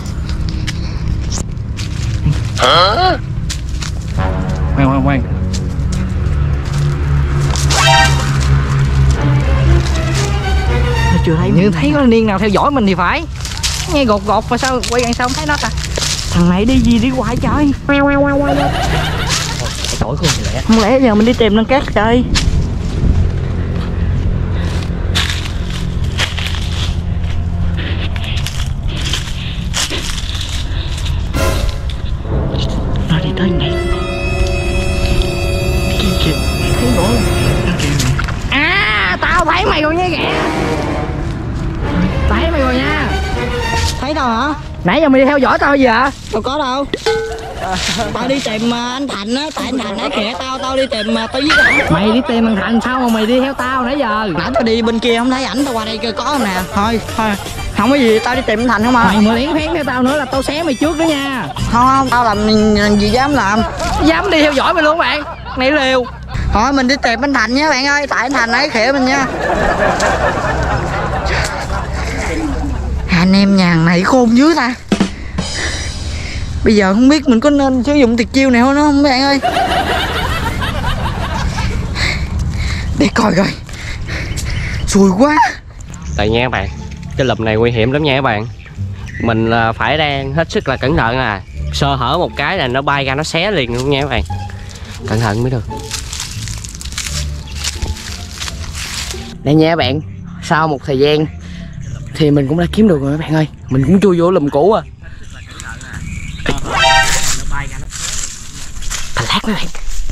Khoan khoan khoan.
Nó chưa thấy
Như
mình.
thấy có niên nào theo dõi mình thì phải. Nghe gột gột mà sao quay gần sao không thấy nó ta?
Thằng này đi gì đi hoài trời.
Cái tội của mình lẽ.
Không lẽ giờ mình đi tìm nó cát trời. Nó đi tới này. Kìa kìa, thấy rõ không?
À, tao thấy mày rồi nha kìa. Thấy mày rồi nha.
Thấy đâu hả?
Nãy giờ mày đi theo dõi tao gì hả?
Đâu có đâu. Tao đi tìm uh, anh Thành á, tại anh Thành nãy khẽ tao, tao đi tìm uh, tao với ảnh.
Mày đi tìm thằng Thành sao mà mày đi theo tao nãy giờ?
Nãy tao đi bên kia không thấy ảnh, tao qua đây coi có không nè. Thôi, thôi. Không có gì, tao đi tìm anh Thành không à.
Mày mà lén phén theo tao nữa là tao xé mày trước đó nha.
Không không, tao làm, làm gì dám làm.
Dám đi theo dõi mày luôn bạn. Này liều.
Thôi mình đi tìm anh Thành nha bạn ơi, tại anh Thành ấy khẽ mình nha. Anh em nhà này khôn dữ ta. Bây giờ không biết mình có nên sử dụng tuyệt chiêu này không không bạn ơi. Để coi coi. Xui quá.
Tại nha các bạn, cái lùm này nguy hiểm lắm nha các bạn. Mình là phải đang hết sức là cẩn thận à. Sơ hở một cái là nó bay ra nó xé liền luôn nha các bạn. Cẩn thận mới được.
Đây nha các bạn, sau một thời gian thì mình cũng đã kiếm được rồi các bạn ơi. Mình cũng chui vô lùm cũ à. Thành lát mấy bạn.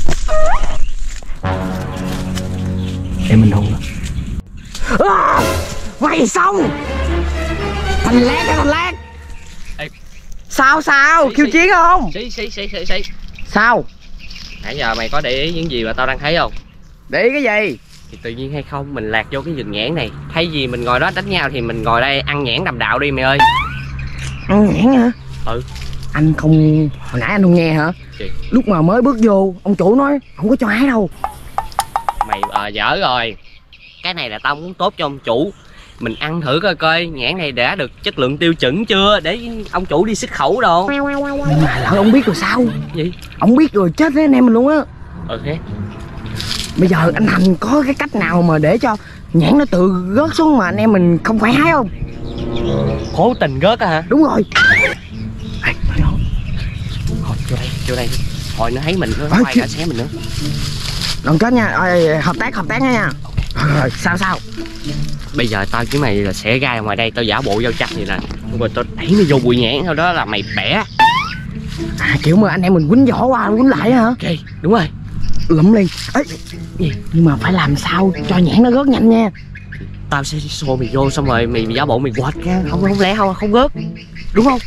Em mình hùng.
À, mày xong. Thành lát cái thành lát.
Ê.
Sao sao,
Xí,
kêu
xí.
chiến không?
Xí xí xí xí xí.
Sao?
Nãy giờ mày có để ý những gì mà tao đang thấy không?
Để ý cái gì?
Thì tự nhiên hay không mình lạc vô cái vườn nhãn này. Thay vì mình ngồi đó đánh nhau thì mình ngồi đây ăn nhãn đầm đạo đi mày ơi.
Ăn nhãn hả?
Ừ.
Anh không, hồi nãy anh không nghe hả?
Gì?
Lúc mà mới bước vô, ông chủ nói không có cho hái đâu.
Mày ờ dở rồi. Cái này là tao muốn tốt cho ông chủ. Mình ăn thử coi coi nhãn này đã được chất lượng tiêu chuẩn chưa để ông chủ đi xuất khẩu đâu.
Nhưng mà lỡ ông biết rồi sao?
Gì?
Ông biết rồi chết với anh em mình luôn á.
Ừ thế.
Bây giờ anh Thành có cái cách nào mà để cho nhãn nó tự rớt xuống mà anh em mình không phải hái không?
Cố tình rớt á hả?
Đúng rồi.
Ê, thôi vô đây, vô đây. Hồi nó thấy mình nó
Ê,
quay
kìa.
ra xé mình nữa.
Đoàn kết nha, ơi, hợp tác hợp tác nha. Rồi, rồi, sao sao?
Bây giờ tao với mày là sẽ ra ngoài đây, tao giả bộ dao chặt vậy nè. Rồi tao đẩy nó vô bụi nhãn sau đó là mày bẻ.
À kiểu mà anh em mình quýnh võ qua quýnh lại hả?
Ok, đúng rồi.
Lụm liền. Ê,
Gì?
nhưng mà phải làm sao cho nhãn nó rớt nhanh nha.
Tao sẽ xô mày vô xong rồi mày giả bộ mày quệt ra. Không không lẽ không không rớt. Đúng không?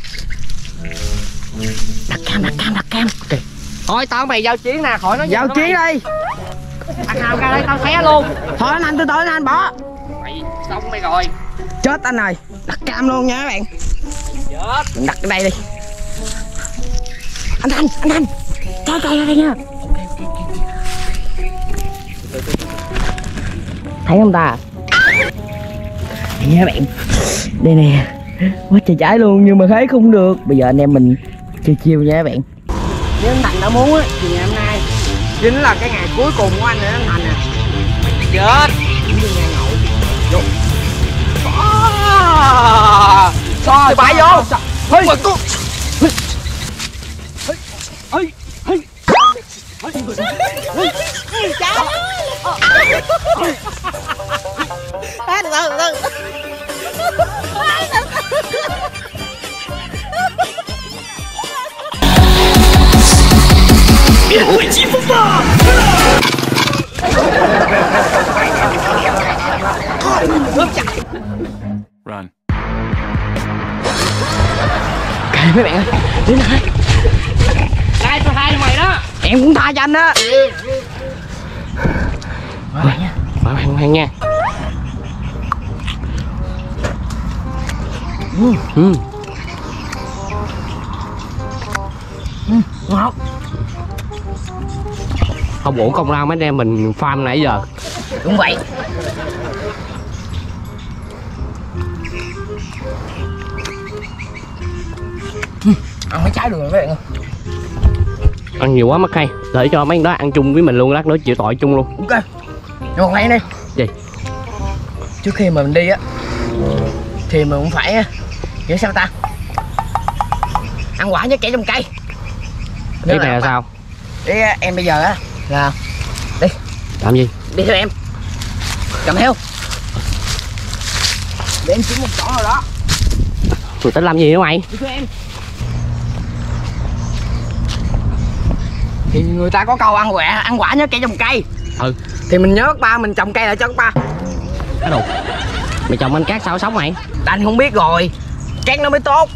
Đặt cam, đặt cam, đặt cam.
Ok. Thôi tao mày giao chiến nè, khỏi nói
Giao chiến đây.
Thằng nào ra đây tao xé luôn.
Thôi anh, anh từ từ anh bỏ.
Mày xong mày rồi.
Chết anh ơi, đặt cam luôn nha các bạn.
Chết.
Mình đặt ở đây đi. Anh Thanh, anh Thanh, cho cây ra đây nha. Thấy không ta? Nghe các bạn, đây nè, quá trời trái luôn nhưng mà thấy không được. Bây giờ anh em mình chiều chiều nha các bạn. Nếu anh Thành đã muốn á thì ngày hôm nay chính là cái ngày cuối cùng của anh rồi anh Thành nè.
Chết.
Cũng như ngày ngậu. Vô.
Rồi bãi vô.
Hey.
Hey. Hey.
Run.
Kệ mấy bạn ơi, đến nè.
Ai tao tha cho mày đó.
Em cũng tha cho anh đó.
Mở hàng nha. Mở hàng, hàng nha.
Ừ.
Ừ.
Ừ. Ngọt.
Không ổn công lao mấy anh em mình farm nãy giờ.
Đúng vậy. Ừ. Ăn mấy trái được rồi các bạn ơi.
Ăn nhiều quá mất hay. Để cho mấy anh đó ăn chung với mình luôn, lát nữa chịu tội chung luôn.
Ok. Rồi ngay đi.
Gì?
Trước khi mà mình đi á thì mình cũng phải vậy sao ta? Ăn quả với kẻ trong cây.
Cái này là sao?
Đi em bây giờ á là đi.
Làm gì?
Đi theo em. Cầm theo. Để em kiếm một chỗ nào đó.
Tụi tính làm gì nữa mày?
Đi theo em. Thì người ta có câu ăn quả, ăn quả nhớ kẻ trồng cây.
Ừ.
Thì mình nhớ bác ba mình trồng cây lại cho bác ba.
Cái đồ. Mày trồng anh cát sao sống mày?
Anh không biết rồi. Cát nó mới tốt.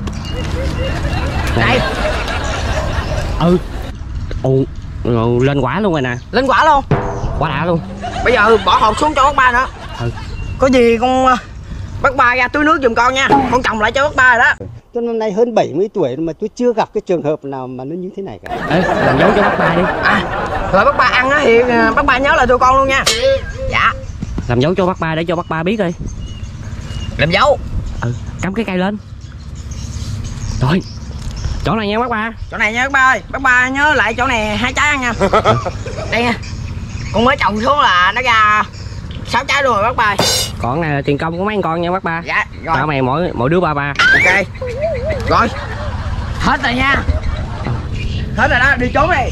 Đây.
Ừ. Ồ, rồi lên quả luôn rồi nè.
Lên quả luôn.
Quả đã luôn.
Bây giờ bỏ hộp xuống cho bác ba nữa.
Ừ.
Có gì con bác ba ra tưới nước giùm con nha. Con trồng lại cho bác ba rồi đó.
Tôi năm nay hơn bảy mươi tuổi mà tôi chưa gặp cái trường hợp nào mà nó như thế này cả.
Ê, làm dấu cho bác ba đi.
À, rồi bác ba ăn á thì bác ba nhớ là tụi con luôn nha. Dạ.
Làm dấu cho bác ba để cho bác ba biết đi.
Làm dấu.
Ừ, cắm cái cây lên. Rồi. Chỗ này nha bác ba.
Chỗ này nha bác ba ơi. Bác ba nhớ lại chỗ này hai trái ăn nha. Đây nha. Con mới trồng xuống là nó ra sáu trái luôn rồi bác ba.
Còn này là tiền công của mấy anh con nha bác ba.
Dạ, rồi.
Tao mày mỗi mỗi đứa ba ba.
Ok. Rồi. Hết rồi nha. Hết rồi đó, đi trốn đi.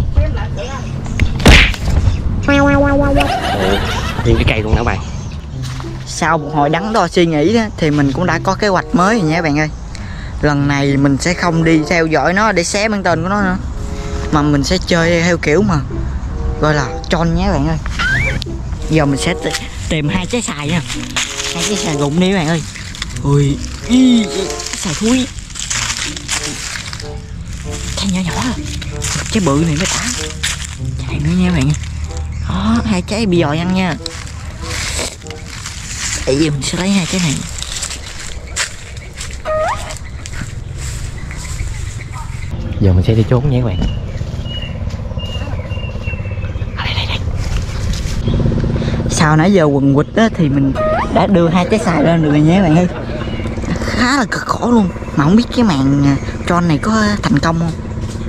Thêm cái cây luôn nữa mày.
Sau một hồi đắn đo suy nghĩ đó, thì mình cũng đã có kế hoạch mới rồi nha các bạn ơi. Lần này mình sẽ không đi theo dõi nó để xé mang tên của nó nữa, mà mình sẽ chơi theo kiểu mà gọi là tròn nha các bạn ơi. Giờ mình sẽ tìm hai trái xài nha. Hai trái xài rụng đi các bạn ơi. Ui, y, xài thui. Trái nhỏ nhỏ à. Trái bự này mới đã. Trái nữa nha các bạn. Đó, hai trái bị dòi ăn nha. Bây giờ mình sẽ lấy hai trái này.
Giờ mình sẽ đi trốn nha các bạn.
Đây, đây, đây. Sau nãy giờ quần quýt á thì mình đã đưa hai trái xài lên được rồi nha các bạn ơi. Khá là cực khổ luôn. Mà không biết cái màn tròn này có thành công không.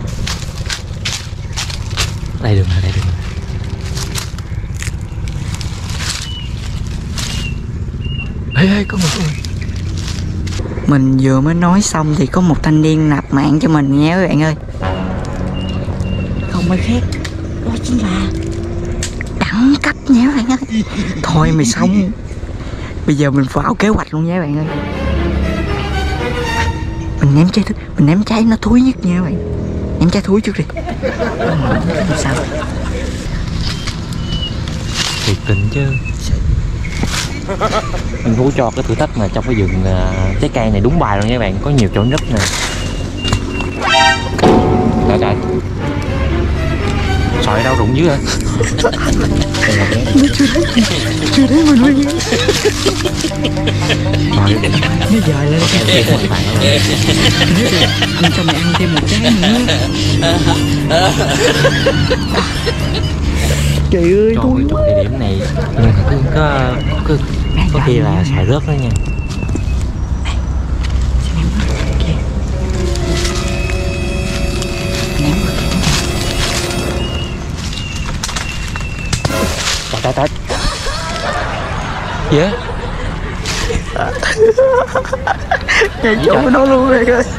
Đây đường này, đây đường này.
Ê, ê, có người, có người. Mình vừa mới nói xong thì có một thanh niên nạp mạng cho mình nha các bạn ơi. Không ai khác, đó chính là Đẳng Cấp nha các bạn ơi. Thôi mày xong. Bây giờ mình vào kế hoạch luôn nha các bạn ơi. Mình ném trái, mình ném trái nó thúi nhất nha các bạn. Ném trái thúi trước đi. Sao?
Thiệt tình chứ. Mình thú cho cái thử thách mà trong cái vườn uh, trái cây này đúng bài luôn nha các bạn, có nhiều chỗ núp nè. Trời trời. Sỏi đâu? đau rụng dữ hả?
Chưa thấy mình mới nghe.
Rồi
Nó dài lên
thiệt các bạn ơi.
anh cho mày ăn thêm một trái nữa. Trời ơi
Cho
tôi
trong địa điểm này có có có khi là xài rớt đó nha. Trời trời trời. Gì á?
Ngay chỗ của nó luôn rồi ơi.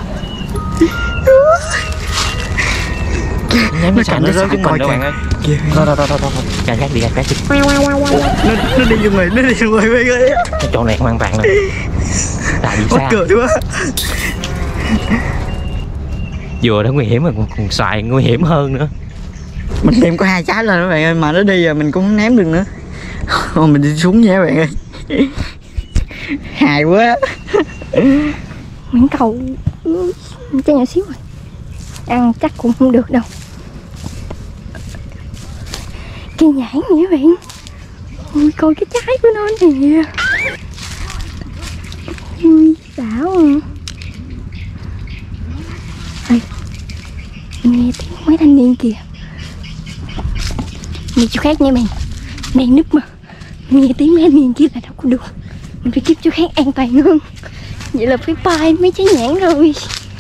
Ném cái sàn nó rớt chúng mình đâu bạn ơi. Thôi thôi thôi thôi thôi. Gạt gạt đi gạt gạt đi.
Nó, nó đi vô người, nó đi vô người mấy cái.
Cái chỗ này không an toàn đâu. Tại vì
Mắc
sao?
cười quá.
Vừa đã nguy hiểm mà còn, còn xài nguy hiểm hơn nữa.
Mình đem có hai trái lên các bạn ơi, mà nó đi rồi mình cũng không ném được nữa. Thôi mình đi xuống nha các bạn ơi. Hài quá.
Mảng cầu trái nhỏ xíu rồi, ăn chắc cũng không được đâu. Cây nhãn nhỉ bạn. Ui coi cái trái của nó nè. Ui đảo à. Ê, nghe tiếng mấy thanh niên kìa. Đi chỗ khác nha bạn, đang núp mà nghe tiếng mấy thanh niên kia là đâu có được. Mình phải kiếm chỗ khác an toàn hơn. Vậy là phải bay mấy trái nhãn rồi.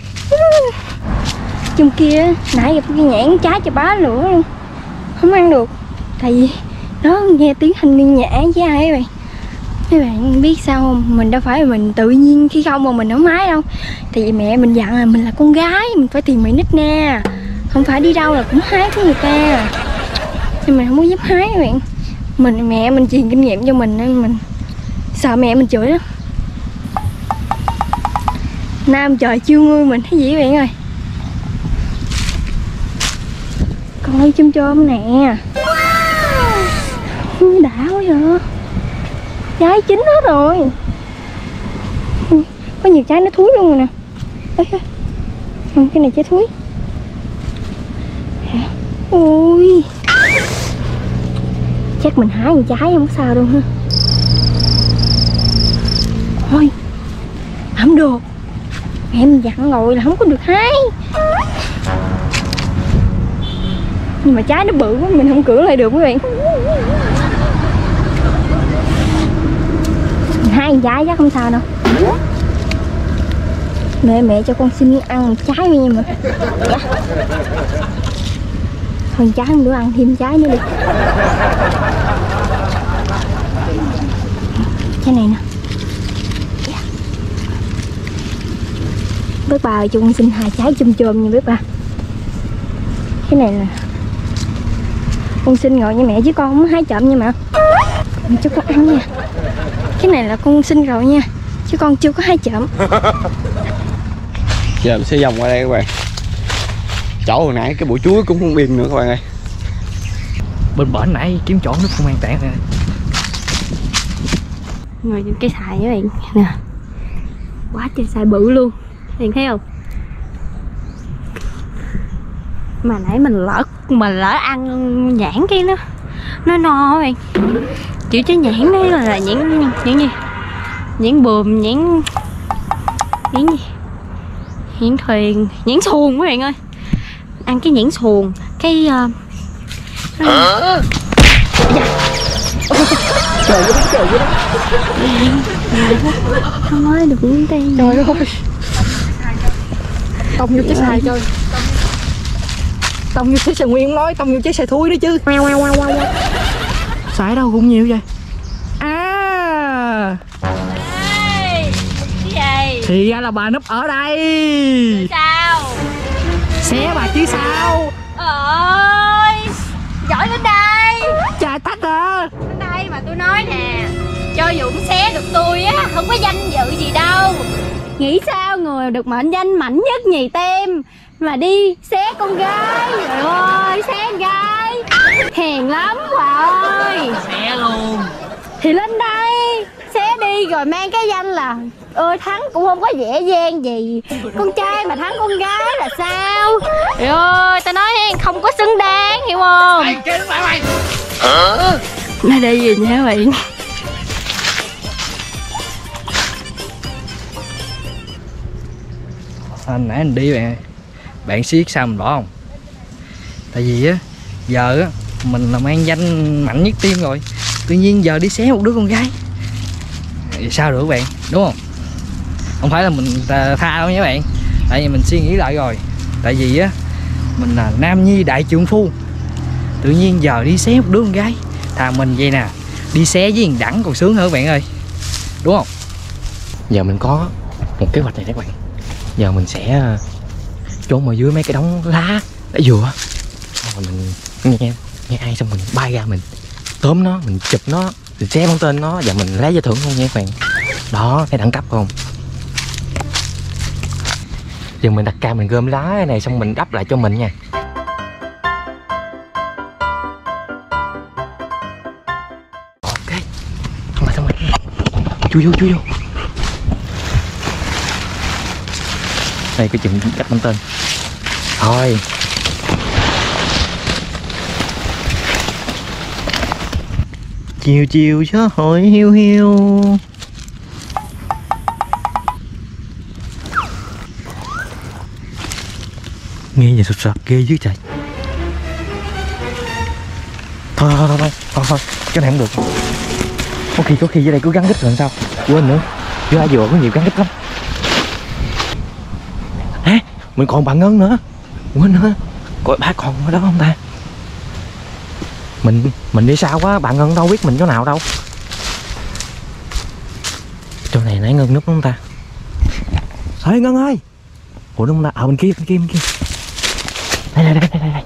Trong kia nãy gặp cái nhãn trái cho bá lửa luôn, không ăn được. Tại vì nó nghe tiếng thanh niên nhã với ai vậy. Các bạn biết sao không? Mình đâu phải là mình tự nhiên khi không mà mình không hái đâu. Tại vì mẹ mình dặn là mình là con gái, mình phải tìm mẹ nít na, không phải đi đâu là cũng hái của người ta. Nên mình không có dám hái các bạn. Mình mẹ mình truyền kinh nghiệm cho mình nên mình sợ mẹ mình chửi lắm. Nam trời chiêu ngươi mình thấy gì bạn ơi. Coi chôm chôm nè. Wow. Đã quá vậy. Trái chín hết rồi. Có nhiều trái nó thúi luôn rồi nè. Ê, cái này trái thúi. Ui. Chắc mình hái một trái không có sao đâu ha. Thôi không được, mẹ mình dặn rồi là không có được hái. Nhưng mà trái nó bự quá mình không cưỡng lại được quý vị. Mình hái một trái chắc không sao đâu. Mẹ mẹ cho con xin ăn một trái thôi nha mà. Thôi trái không được, ăn thêm trái nữa đi. Trái này nè. Bác bà cho con xin hai trái chôm chôm nha bác bà. Cái này là con xin rồi nha mẹ, chứ con không hái chậm nha mẹ. Mẹ cho con ăn nha. Cái này là con xin rồi nha, chứ con chưa có hái chậm.
Giờ mình sẽ vòng qua đây các bạn. Chỗ hồi nãy cái bụi chuối cũng không yên nữa các bạn ơi.
Bên bển nãy kiếm chỗ nước không an toàn nè.
Ngồi trên cây xài các bạn nè. Quá trời xài bự luôn, bạn thấy không? Mà nãy mình lỡ mà lỡ ăn nhãn cái nó nó no các bạn. Chữ trái nhãn đấy là, là nhãn nhãn gì? Nhãn buồm, nhãn nhãn gì? Nhãn thuyền, nhãn xuồng các bạn ơi. Ăn cái nhãn xuồng, cái uh... Hả?
Trời ơi, trời ơi.
Không nói được những tên.
Trời ơi. Tông vô trái xài chơi. Tông vô trái xài nguyên không nói, tông vô trái xài thúi đó chứ. Xài đâu cũng nhiều vậy. À.
Ê, cái gì?
Thì ra là bà núp ở đây.
Sao?
Xé bà chứ sao.
Ơi, giỏi lên đây.
Trời tách à.
Lên đây mà tôi nói nè, cho dù cũng xé được tôi á, không có danh dự gì đâu. Nghĩ sao người được mệnh danh mạnh nhất nhì tem mà đi xé con gái. Trời ơi, xé con gái hèn lắm bà ơi.
Xé luôn.
Thì lên đây xé đi rồi mang cái danh là ơi thắng cũng không có dễ dàng gì. Con trai mà thắng con gái là sao? Trời ơi, tao nói không có xứng đáng hiểu không? Nó đi gì nha bạn.
Anh nãy anh đi bạn, bạn siết sao mình bỏ không? Tại vì á giờ á mình là mang danh mạnh nhất team rồi, tự nhiên giờ đi xé một đứa con gái thì sao được bạn, đúng không? Không phải là mình tha đâu nha bạn, tại vì mình suy nghĩ lại rồi, tại vì á mình là nam nhi đại trượng phu, tự nhiên giờ đi xé một đứa con gái, thà mình vậy nè, đi xé với thằng Đẳng còn sướng hơn bạn ơi, đúng không?
Giờ mình có một kế hoạch này các bạn. Giờ mình sẽ trốn ở dưới mấy cái đống lá lá dừa, rồi mình nghe nghe ai xong mình bay ra, mình tóm nó, mình chụp nó, mình xé bắn tên nó và mình lấy giải thưởng luôn nha các bạn. Đó, thấy đẳng cấp không? Giờ mình đặt cam, mình gom lá này xong mình đắp lại cho mình nha. Ok, xong rồi xong rồi, chui vô chui vô. Đây cái chừng cách bắn tên thôi. Chiều chiều gió hỏi hiu hiu. Nghe vậy sụt sọt ghê dữ trời. Thôi thôi thôi thôi thôi, thôi. Cái này không được. Có khi có khi dưới đây cứ gắn đít rồi sao? Quên nữa, dưới ai vừa có nhiều gắn đít lắm. Hả? Mình còn bà Ngân nữa. Quên nữa. Coi ba còn ở đó không ta? Mình mình đi sao quá, bạn Ngân đâu biết mình chỗ nào đâu. Chỗ này nãy Ngân núp đúng không ta? Ê Ngân ơi. Ủa đúng không ta? Ở bên kia bên kia bên kia. Đây đây đây đây đây.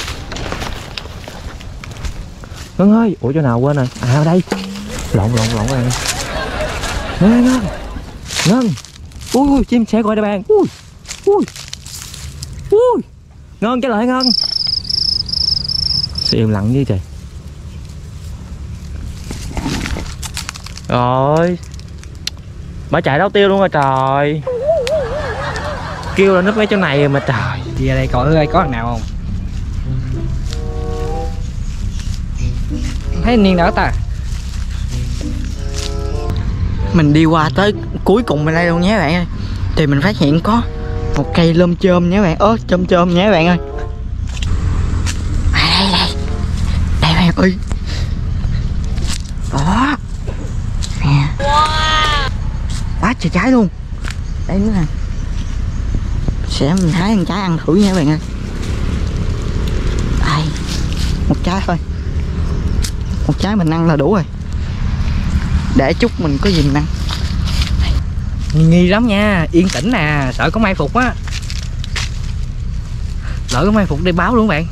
Ngân ơi, ủa chỗ nào quên rồi. À đây. Lộn lộn lộn rồi. Ngân Ngân. Ngân. Ui ui chim sẻ gọi đại bàng. Ui. Ui. Ui. Ngân trả lời Ngân. Sao im lặng như trời. Rồi. Bà chạy đâu tiêu luôn rồi trời. Kêu là núp mấy chỗ này mà trời.
Đi ra đây coi ơi có thằng nào không? Thấy niên nào ta?
Mình đi qua tới cuối cùng bên đây luôn nhé bạn ơi, thì mình phát hiện có một cây lơm chôm nhé bạn. Ơ chôm chôm nhé bạn ơi. À đây đây. Đây bạn ơi. Đó. Nè. Quá trời trái luôn. Đây nữa nè. Sẽ mình hái một trái ăn thử nha bạn ơi. Đây. Một trái thôi. Một trái mình ăn là đủ rồi. Để chút mình có gì mình ăn.
Nghi lắm nha, yên tĩnh nè, sợ có mai phục á. Lỡ có mai phục đi báo luôn bạn.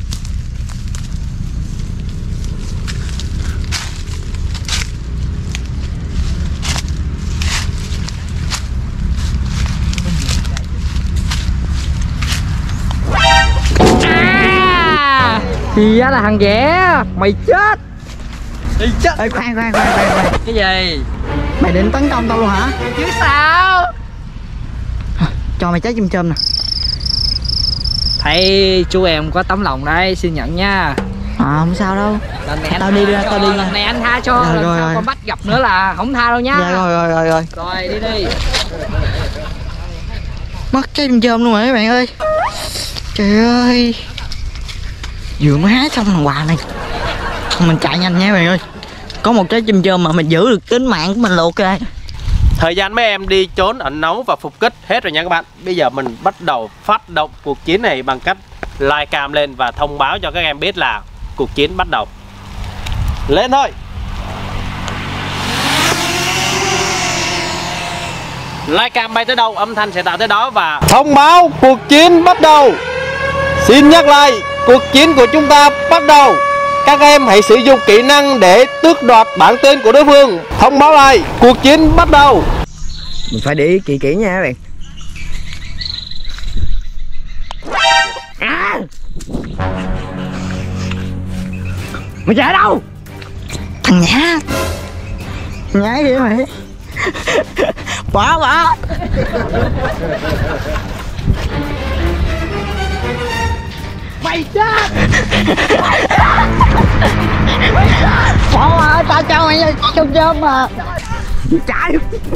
À, thì ra là thằng ghẻ, mày chết.
Đi chết. Ê khoan khoan khoan khoan khoan.
Cái gì?
Mày định tấn công tao luôn hả?
Chứ sao?
Cho mày trái chim chôm nè.
Thấy chú em có tấm lòng đây, xin nhận nha.
À không sao đâu.
Lần này
Tao đi ra, tao đi nha.
Lần này anh tha cho,
Rồi,
lần
rồi,
sau
rồi.
con bắt gặp nữa là không tha đâu nha.
Dạ rồi rồi rồi rồi.
Rồi đi đi.
Mất trái chim chôm luôn rồi các bạn ơi. Trời ơi. Vừa mới hái xong thằng quà này. Mình chạy nhanh nha các bạn ơi. Có một trái chim chôm mà mình giữ được tính mạng của mình là ok.
Thời gian mấy em đi trốn ẩn náu và phục kích hết rồi nha các bạn. Bây giờ mình bắt đầu phát động cuộc chiến này bằng cách like cam lên và thông báo cho các em biết là cuộc chiến bắt đầu. Lên thôi. Like cam bay tới đâu âm thanh sẽ tạo tới đó và thông báo cuộc chiến bắt đầu. Xin nhắc lại, cuộc chiến của chúng ta bắt đầu. Các em hãy sử dụng kỹ năng để tước đoạt bản tên của đối phương. Thông báo lại, cuộc chiến bắt đầu.
Mình phải để ý kỹ kỹ nha các bạn. À! Mày chạy đâu? Thằng Nhã. Nhái kìa mày. Bỏ bỏ. Mày chết. Bỏ ơi, tao cho mày chôm chôm mà. Chạy.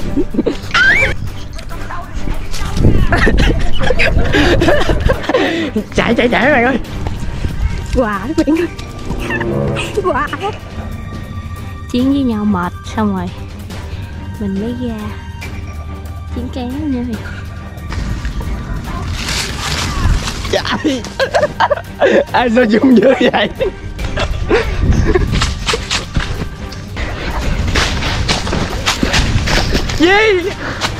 Chạy chạy chạy mày ơi.
Quả đó Nguyễn ơi. Quả. Chiến với nhau mệt xong rồi mình mới ra chiến kén nha.
Chạy. Ai sao dung dữ vậy? Gì?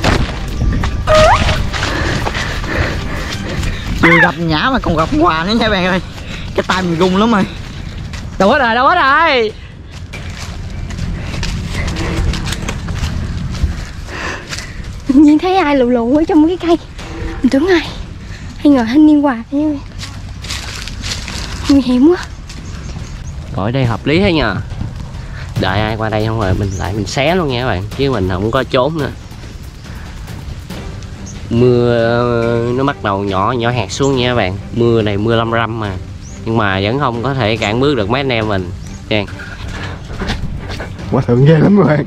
Vừa gặp Nhã mà còn gặp Hòa nữa nha bạn ơi. Cái tay mình run lắm rồi.
Đâu hết rồi, đâu hết rồi.
Tự nhiên thấy ai lù lù ở trong cái cây. Mình tưởng ai. Hay ngờ thanh niên Hòa nha. Nguy hiểm quá.
Ngồi đây hợp lý thế nhờ. Đợi ai qua đây không rồi mình lại mình xé luôn nha các bạn, chứ mình không có trốn nữa. Mưa nó bắt đầu nhỏ nhỏ hạt xuống nha các bạn. Mưa này mưa lâm râm mà, nhưng mà vẫn không có thể cản bước được mấy anh em mình nha.
Quá thượng ghê lắm các bạn.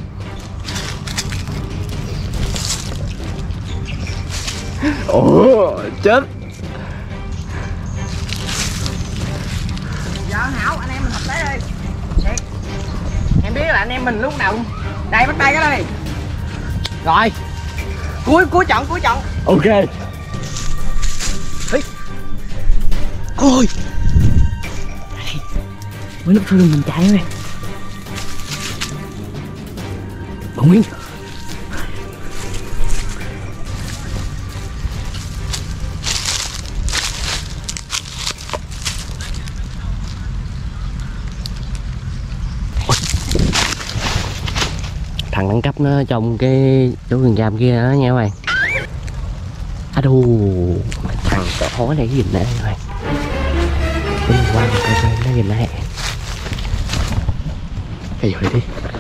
Ủa chết.
Giờ Hảo, anh em mình hợp tác đi. Thiệt. Em biết là anh em mình lúc nào đây bắt tay cái đây. Rồi. Cuối cuối trận, cuối trận.
Ok.
Ôi. Mới lúc sau lưng mình chạy rồi. Bà Nguyên.
Thằng đẳng cấp nó trong cái chỗ rừng giam kia đó nha các bạn. À đù, thằng cỡ hối này cái gì nè các bạn. Đi qua một coi coi nó gì nè.
Hey, rồi đi.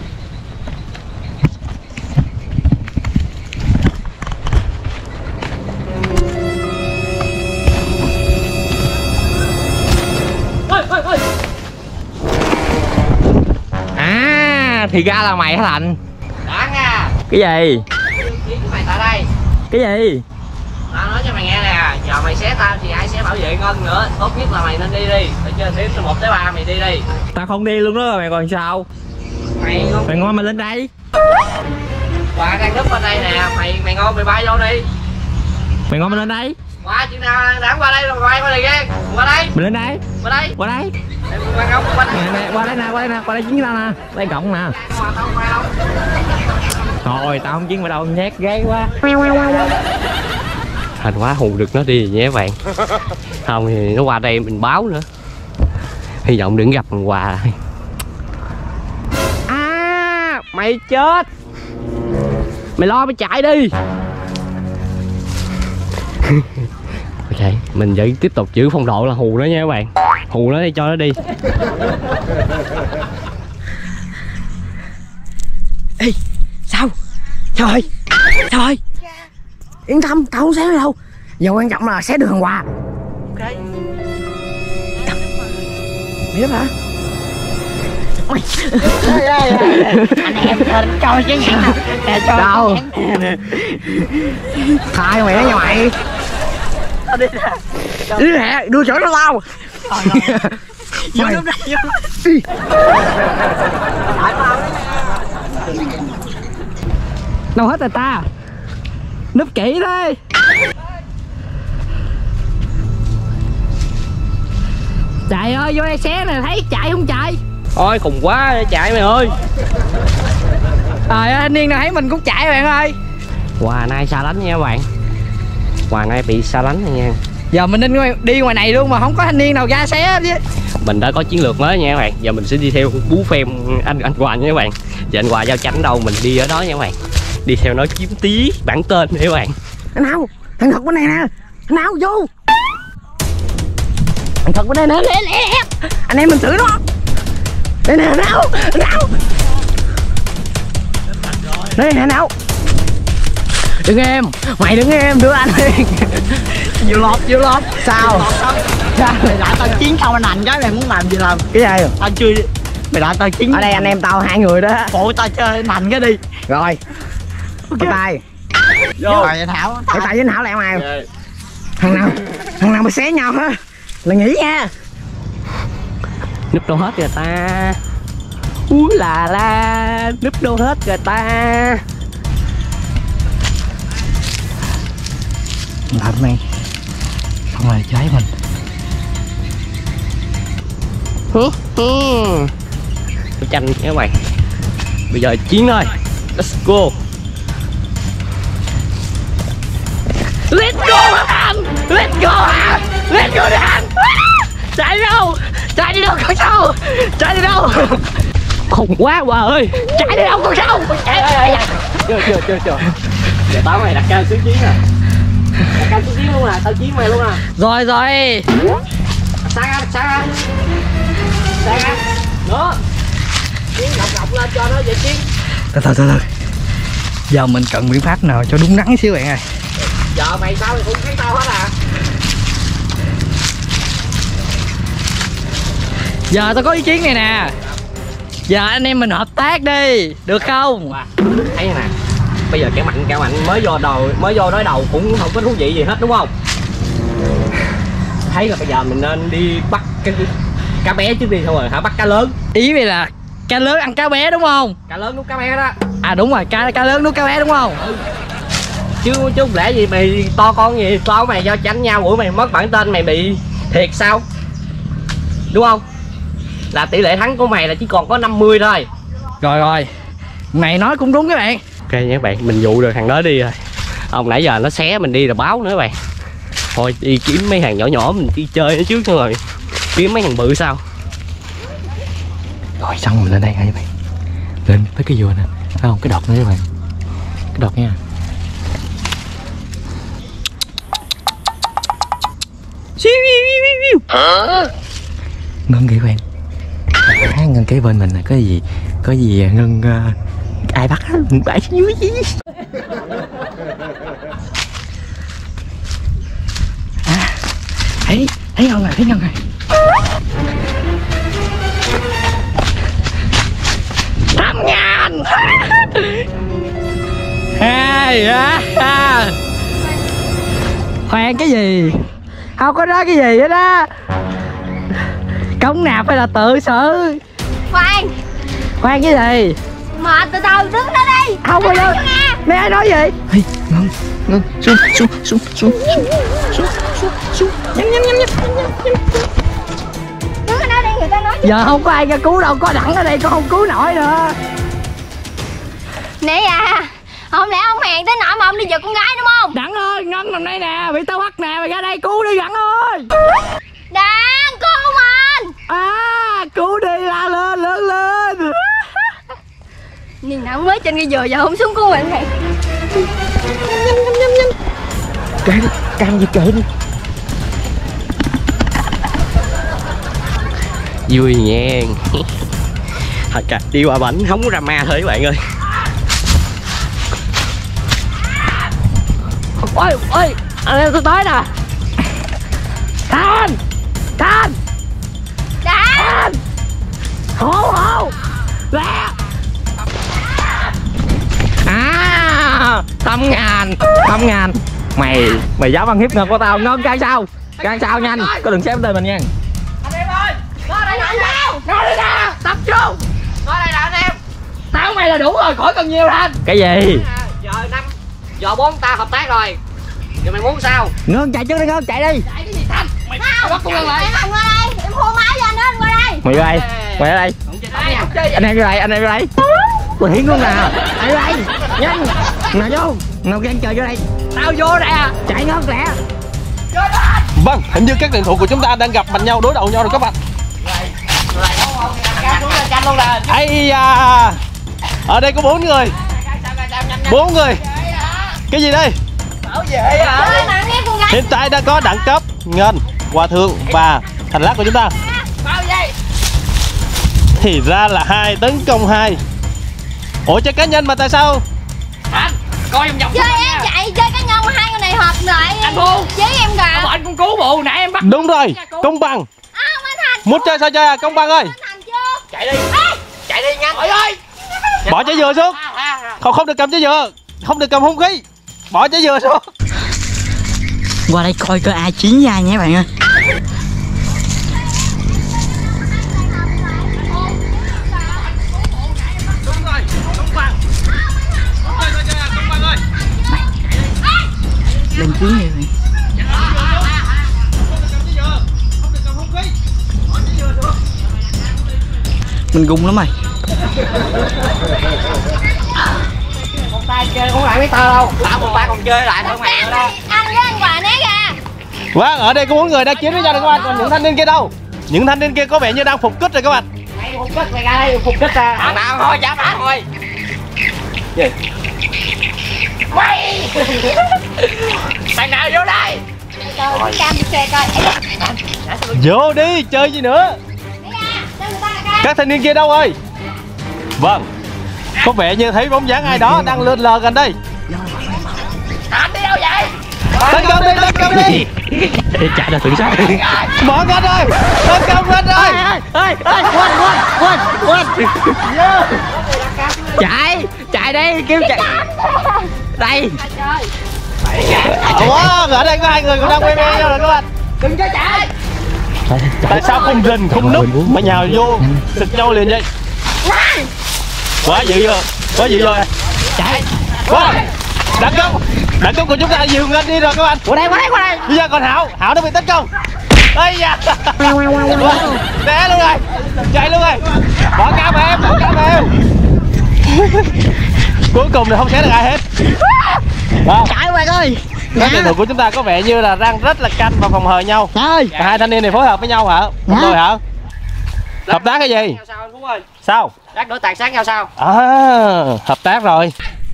À, thì ra là mày hả Thành?
Đáng à.
Cái gì?
Kiếm mày tại đây.
Cái gì?
Tao nói cho mày nghe nè, giờ mày xé tao thì ai sẽ bảo vệ Ngân nữa. Tốt nhất là mày nên đi đi. Để chơi tiếp từ một tới ba mày đi đi.
Tao không đi luôn đó, mày còn sao?
Mày ngon.
Mày ngon mày lên đây.
Hòa đang núp bên đây nè, mày mày ngon mày bay vô đi.
Mày ngon mày lên đây.
Qua chuyện nào đáng qua đây rồi bay qua đây ghê. Qua đây.
Mày lên đây.
Qua đây.
Qua đây.
Qua không qua đây.
Nè, nè, qua đây nè, qua đây nè, qua đây chiến tao nè. Đây cộng nè.
Hòa tao qua đâu.
Thôi tao không chiến vào đâu, nhát ghê quá.
Thành quá hù được nó đi nha các bạn. Không thì nó qua đây mình báo nữa. Hy vọng đừng gặp thằng Hòa.
À, mày chết. Mày lo mày chạy đi.
Ok, mình vẫn tiếp tục giữ phong độ là hù nó nha các bạn. Hù nó đi cho nó đi.
Ê, sao? Sao ơi? Sao ơi? Yên tâm, tao không xé mày đâu. Giờ quan trọng là xé được thằng Hòa. Ok. Biết hả? Ôi. Anh em cho chứ nha. Cho đâu? Khai mẹ nha mày. Đi nè. Đi nè, đưa chỗ nó lao. Vô lúc này vô. Đi.
Đâu hết rồi ta? Núp kỹ thôi. Chạy ơi, vô đây xé nè, thấy chạy không chạy?
Thôi khùng quá, để chạy mày ơi.
Trời ơi, anh niên nào thấy mình cũng chạy bạn ơi.
Hòa nay xa lánh nha các bạn. Hòa nay bị xa lánh rồi nha.
Giờ mình nên đi ngoài này luôn mà không có thanh niên nào ra xé chứ.
Mình đã có chiến lược mới nha các bạn. Giờ mình sẽ đi theo bú phèm anh anh Hòa nha các bạn. Giờ anh Hòa giao tranh đâu mình đi ở đó nha các bạn. Đi theo nó kiếm tí bản tên nha các bạn.
Thằng nào? Thằng thật bên này nè. Thằng nào vô? Thằng thật bên đây nè. Lẹ lẹ. Anh em mình xử nó. Đây nè nào. Nào. Đây nè nào. Đứng em. Mày đứng em đưa anh đi. Vô lọt vô lọt. Sao? Mày lại tao chiến không anh hành cái mày muốn làm gì làm.
Cái gì?
Tao chưa. Mày lại tao chiến.
Ở đây anh em tao hai người đó.
Phụ tao chơi anh hành cái đi.
Rồi. Ok. Tay.
Rồi vậy Thảo.
Cái tay với Thảo lại mày. Thằng nào? Thằng nào mà xé nhau ha? Là nghĩ nha.
Núp đâu hết rồi ta. Úi là la, núp đâu hết rồi ta.
Làm này không là cháy mình.
Tôi tranh nha các bạn. Bây giờ chiến thôi. Let's go. Let's go anh. Let's go anh. Let's go đi anh. Chạy đi đâu? Chạy đi đâu con sâu? Chạy đi đâu? Khùng quá bà ơi. Chạy đi đâu con sâu? Chưa chưa chưa chưa. Để tao mày đặt cao xíu chiến à. Đặt cao xíu chiến luôn à. Tao chiến mày luôn à.
Rồi rồi.
Sang anh, sang anh. Sang anh. Đó. Chiến động động lên cho nó dễ chiến.
Từ từ từ từ. Giờ mình cần biện pháp nào cho đúng đắn xíu bạn ơi.
Giờ mày sao mày cũng thấy tao hết à.
Giờ tao có ý kiến này nè. Giờ anh em mình hợp tác đi, được không?
Thấy nè. Bây giờ kẻ mạnh kẻ mạnh mới vô đầu mới vô đối đầu cũng không có thú vị gì hết đúng không? Thấy là bây giờ mình nên đi bắt cái cá bé trước đi thôi rồi hả? Bắt cá lớn.
Ý mày là cá lớn ăn cá bé đúng không?
Cá lớn nuốt cá bé đó.
À đúng rồi, cá cá lớn nuốt cá bé đúng không?
Ừ. Chứ chứ không lẽ gì mày to con gì to mày do tránh nhau buổi mày mất bản tên mày bị thiệt sao? Đúng không? Là tỷ lệ thắng của mày là chỉ còn có năm mươi thôi.
Rồi rồi. Mày nói cũng đúng các bạn.
Ok nha các bạn, mình dụ được thằng đó đi rồi. Ông nãy giờ nó xé mình đi rồi báo nữa các bạn. Thôi đi kiếm mấy hàng nhỏ nhỏ mình đi chơi nó trước rồi. Kiếm mấy hàng bự sao?
Rồi xong mình lên đây hả các bạn. Lên tới cái vườn nè. Phải không? Cái đọt nữa các bạn. Cái đọt nha. Ngân kìa các bạn. À, Ngân kế bên mình là có gì có gì Ngân uh, ai bắt á mình bãi dưới gì.
À, thấy thấy Ngân rồi, thấy Ngân rồi.
Năm ngàn.
Hai ha ha. Khoan cái gì? Không có nói cái gì hết á. Cống nạp hay là tự xử?
Khoan.
Khoan cái gì?
Mà từ từ đứng đó đi.
Không có đâu. Mấy ai nói gì?
Ê, Ngân, Ngân, xuống, xuống, xuống, xuống, xuống, xuống, xuống, xuống, nhanh, nhanh, nhanh, nhanh, nhanh.
Đứng ở đó đi người ta nói.
Giờ không có ai ra cứu đâu, có Đặng ở đây con không cứu nổi nữa.
Nè à, không lẽ ông hèn tới nỗi mà ông đi giật con gái đúng không?
Đặng ơi, Ngân nằm đây nè, bị tao bắt nè, mày ra đây cứu đi Đặng ơi.
Đặng, cứu mình.
À, cứu đi, la lên, lớn lên.
Nhìn nặng mới trên cái dừa giờ không xuống cứu mình này.
Kệ đi, cam gì kệ đi.
Vui nha. Thật cả đi qua bển không có drama thôi các bạn ơi.
Ôi, ôi, anh em tôi tới nè. Thanh, Thanh,
Đặng.
hổ hổ, lẹ.
À, tám ngàn, tám ngàn. Mày, mày dám ăn hiếp Ngân của tao, Ngân can sao? Can sao nhanh, có đừng xếp tên mình nha.
Anh em ơi, có đây là anh em.
Nói đi nè, tập trung.
Có đây là anh em.
Tao mày là đủ rồi, khỏi cần nhiều Thanh.
Cái gì?
Giờ năm giờ bốn ta hợp tác rồi. Giờ mày muốn sao?
Ngân chạy trước đi Ngân, chạy đi.
Chạy cái gì Thanh? Mày
Không,
bắt con Ngân lại.
em không qua đây, em hô máy cho anh đó, anh qua đây.
Mày ra đây, mày ra đây. Anh em ra đây, anh em ra đây. Mày hiển luôn nè. Anh ra đây, nhanh. Nào vô, nào gan chờ vô đây.
Tao vô nè.
Chạy Ngân lẹ.
Vâng, hình như các tuyển thủ của chúng ta đang gặp mạnh nhau đối đầu nhau rồi các bạn. Ây da, ở đây có bốn người. Bốn người. Cái gì đây? Hiện tại đã có đẳng cấp, Ngân, Hòa Thượng và Thành Lát của chúng ta. Thì ra là hai tấn công hai. Ủa chơi cá nhân mà tại sao
coi vòng vòng.
Chơi em chạy chơi cá nhân hai con này hợp lại.
Anh Bu.
Với em kìa.
Ông anh con cứu bộ nãy em bắt.
Đúng rồi, công bằng.
À, anh Thành.
Muốn chơi sao chơi à, công bằng ơi.
Anh Thành chưa?
Chạy đi. Chạy đi nhanh. Ôi ơi.
Bỏ trái dừa xuống. Không không được cầm trái dừa. Không được cầm hung khí. Bỏ trái dừa xuống.
Qua đây coi coi ai chiến với ai nhé bạn ơi. Lên chiến đi bạn. Mình gung lắm mày.
Một tay chơi cũng lại mấy tơ đâu. Tao một tay còn chơi lại hơn mày nữa đó.
Anh với anh Hòa né ra.
Vâng, ở đây có bốn người đang chiến với nhau rồi các bạn. Còn những thanh niên kia đâu? Những thanh niên kia có vẻ như đang phục kích rồi các bạn.
Mày phục kích mày ra đây, phục kích ra. Thằng nào thôi, trả phá thôi.
Gì?
Mày. Thằng nào vô đây?
Coi cam xe coi.
Vô đi, chơi gì nữa? Các thanh niên kia đâu ơi? Vâng, có vẻ như thấy bóng dáng ai đó đang lượn lờ gần đây.
Anh đi đâu vậy?
Tấn công đi, tấn công đi.
Chạy ra tự sát.
Bỏ hết rồi, tấn công hết rồi.
Ơi, ơi, quên, quên, quên, quên. Chạy, chạy đây, kêu chạy. Đây.
Ủa, ở đây có hai người cũng đang quay me nhau rồi các bạn.
Đừng cho chạy.
Tại sao không rình, không núp mà nhào vô xịt nhau liền vậy? Quá dữ rồi, quá dữ rồi.
Chạy.
Quá. Đẳng cấp, đẳng cấp của chúng ta nhiều ngân đi rồi các bạn.
Qua đây, qua đây, qua đây.
Bây giờ còn Hảo, Hảo đã bị tấn công. Ây da. Né luôn rồi, chạy luôn rồi. Bỏ cam em, bỏ cam em. Cuối cùng thì không xé được ai hết. Đó.
Chạy bạn ơi.
Các tuyển thủ của chúng ta có vẻ như là đang rất là canh và phòng hờ nhau.
Ơi.
Cả hai thanh niên này phối hợp với nhau hả? Một đôi hả? Hợp tác cái gì?
Sao Phú ơi?
Sao?
Đắc đổ tàn sát nhau sao?
À, hợp tác rồi.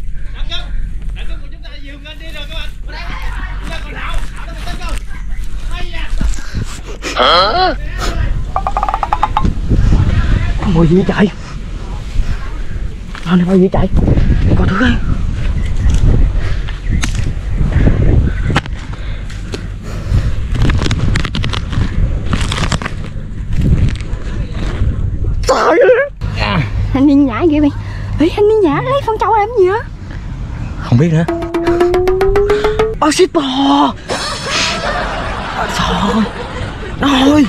Mùi gì chạy? Thôi này gì chạy? Còn thứ ấy.
Anh đi nhảy kìa bạn. Ê, anh đi nhảy lấy con trâu làm gì á?
Không biết nữa.
Ô shit bò. Trời ơi.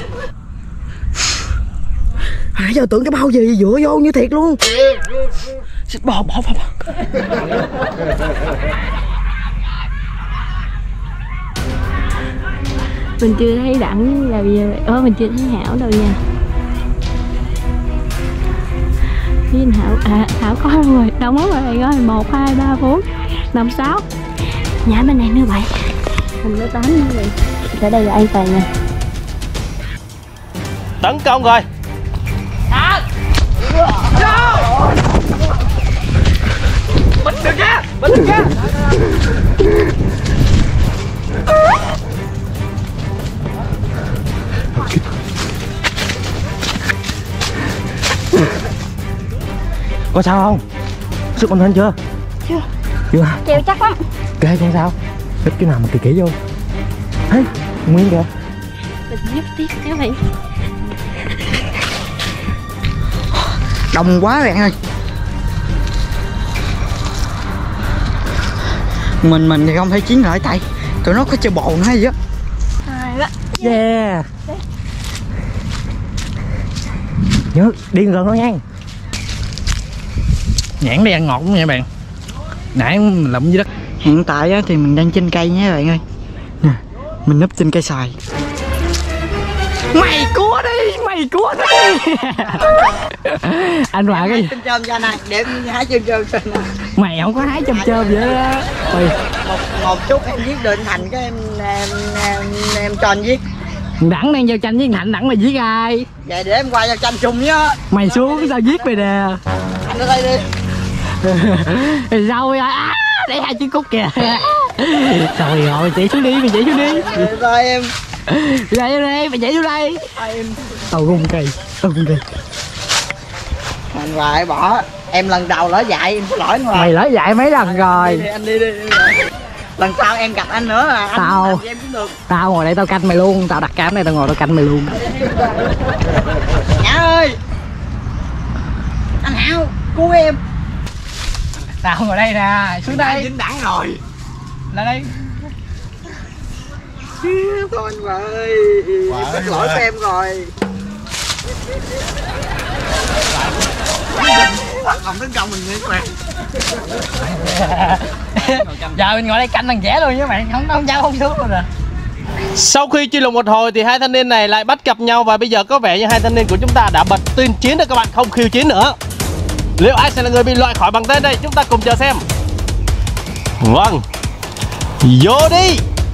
Nãy giờ tưởng cái bao gì dựa vô như thiệt luôn. Shit bò, bỏ, bỏ, bỏ.
Mình chưa thấy Đặng đâu giờ. Ơ mình chưa thấy Hảo đâu nha. Với anh Hảo, à Hảo có rồi, đâu mất rồi bạn ơi. Một, hai, ba, bốn, năm, sáu. Nhảy bên này nữa bạn. Mình mới tám nữa vậy. Ở đây là an toàn nè.
Tấn công rồi.
Bắn được ra, bắn được ra.
Có sao không? Sức mạnh hơn chưa?
Chưa.
Chưa.
Chịu chắc lắm.
Kệ xem sao? Thích cái nào mà kỳ kỹ vô. Hey, nguyên kìa.
Mình giúp tiếp các bạn.
Đông quá bạn ơi. Mình mình thì không thấy chiến lại tại tụi nó có chơi bộ nữa hay gì á.
Yeah. Nhớ đi gần thôi nha.
Nhãn đây ăn ngọt lắm nha bạn. Nãy mình lụm dưới đất.
Hiện tại á, thì mình đang trên cây nhé bạn ơi. Nè, mình núp trên cây xoài. Mày cua đi, mày cua đi.
Anh Hòa cái gì?
Chôm chôm cho này, để hái chôm chôm cho này.
Mày không có hái chôm chôm vậy đó.
Một, một chút em giết được anh Thành cái em em em, em cho anh giết.
Đẳng đang giao tranh với Thạnh, Đẳng là giết ai?
Vậy để em qua giao tranh chung nhá.
Mày xuống sao giết mày nè.
Anh ở đây đi.
Rồi sao vậy? À, để hai chiếc cúc kìa. Trời ơi, chạy xuống đi, mày chạy xuống đi.
Rồi em.
Chạy xuống đây, mày chạy xuống đây.
Em.
Tao gung cây, tao gung cây.
Anh hoài bỏ. Em lần đầu lỡ dạy, em có lỗi anh hoài.
Mày lỡ dạy mấy lần rồi.
Đi, đi, anh đi đi, đi. Lần sau em gặp anh nữa là anh
Tao-
làm gì em cũng được.
Tao ngồi đây tao canh mày luôn. Tao đặt cam này tao ngồi tao canh mày luôn.
Nhã ơi, anh Hảo cứu em.
Tao ngồi đây nè. Xuống đây.
Dính đẳng rồi.
Lại đây.
Thôi anh ơi, biết lỗi của em rồi. Không tấn công mình nữa các bạn.
Giờ mình ngồi đây canh thằng vẽ luôn với bạn. Không không dám không xuống luôn rồi.
Sau khi truy lùng một hồi thì hai thanh niên này lại bắt gặp nhau và bây giờ có vẻ như hai thanh niên của chúng ta đã bật tuyên chiến rồi các bạn, không khiêu chiến nữa. Liệu ai sẽ là người bị loại khỏi bằng tên đây? Chúng ta cùng chờ xem. Vâng, vô đi.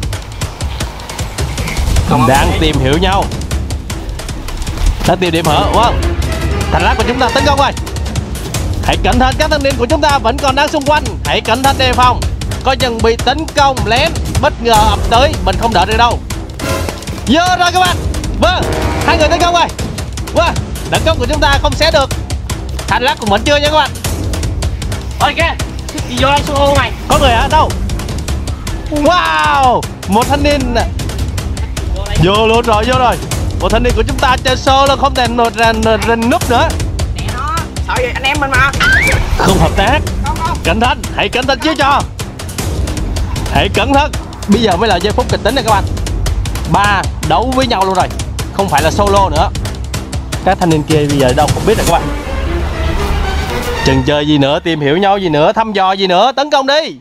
Đang tìm hiểu nhau, đang tìm điểm hở. Vâng, thành lát của chúng ta tấn công rồi. Hãy cẩn thận, các thanh niên của chúng ta vẫn còn đang xung quanh. Hãy cẩn thận đề phòng, coi chừng bị tấn công lén bất ngờ ập tới, mình không đỡ được đâu. Vô rồi các bạn. Vâng, hai người tấn công rồi. Vâng, tấn công của chúng ta không xé được. Thành lát cũng vẫn chưa nha các bạn. Ôi kìa, đi vô đây solo mày. Có người ở đâu? Wow, một thanh niên vô luôn rồi, vô rồi. Một thanh niên của chúng ta chơi solo không thể nổi ra núp nữa.
Nè nó, sợ gì anh em mình mà.
Không hợp tác. Cẩn thận, hãy cẩn thận chiếu cho. Hãy cẩn thận. Bây giờ mới là giây phút kịch tính này các bạn. Ba đấu với nhau luôn rồi, không phải là solo nữa. Các thanh niên kia bây giờ đâu không biết rồi các bạn. Chần chờ gì nữa, tìm hiểu nhau gì nữa, thăm dò gì nữa, tấn công đi.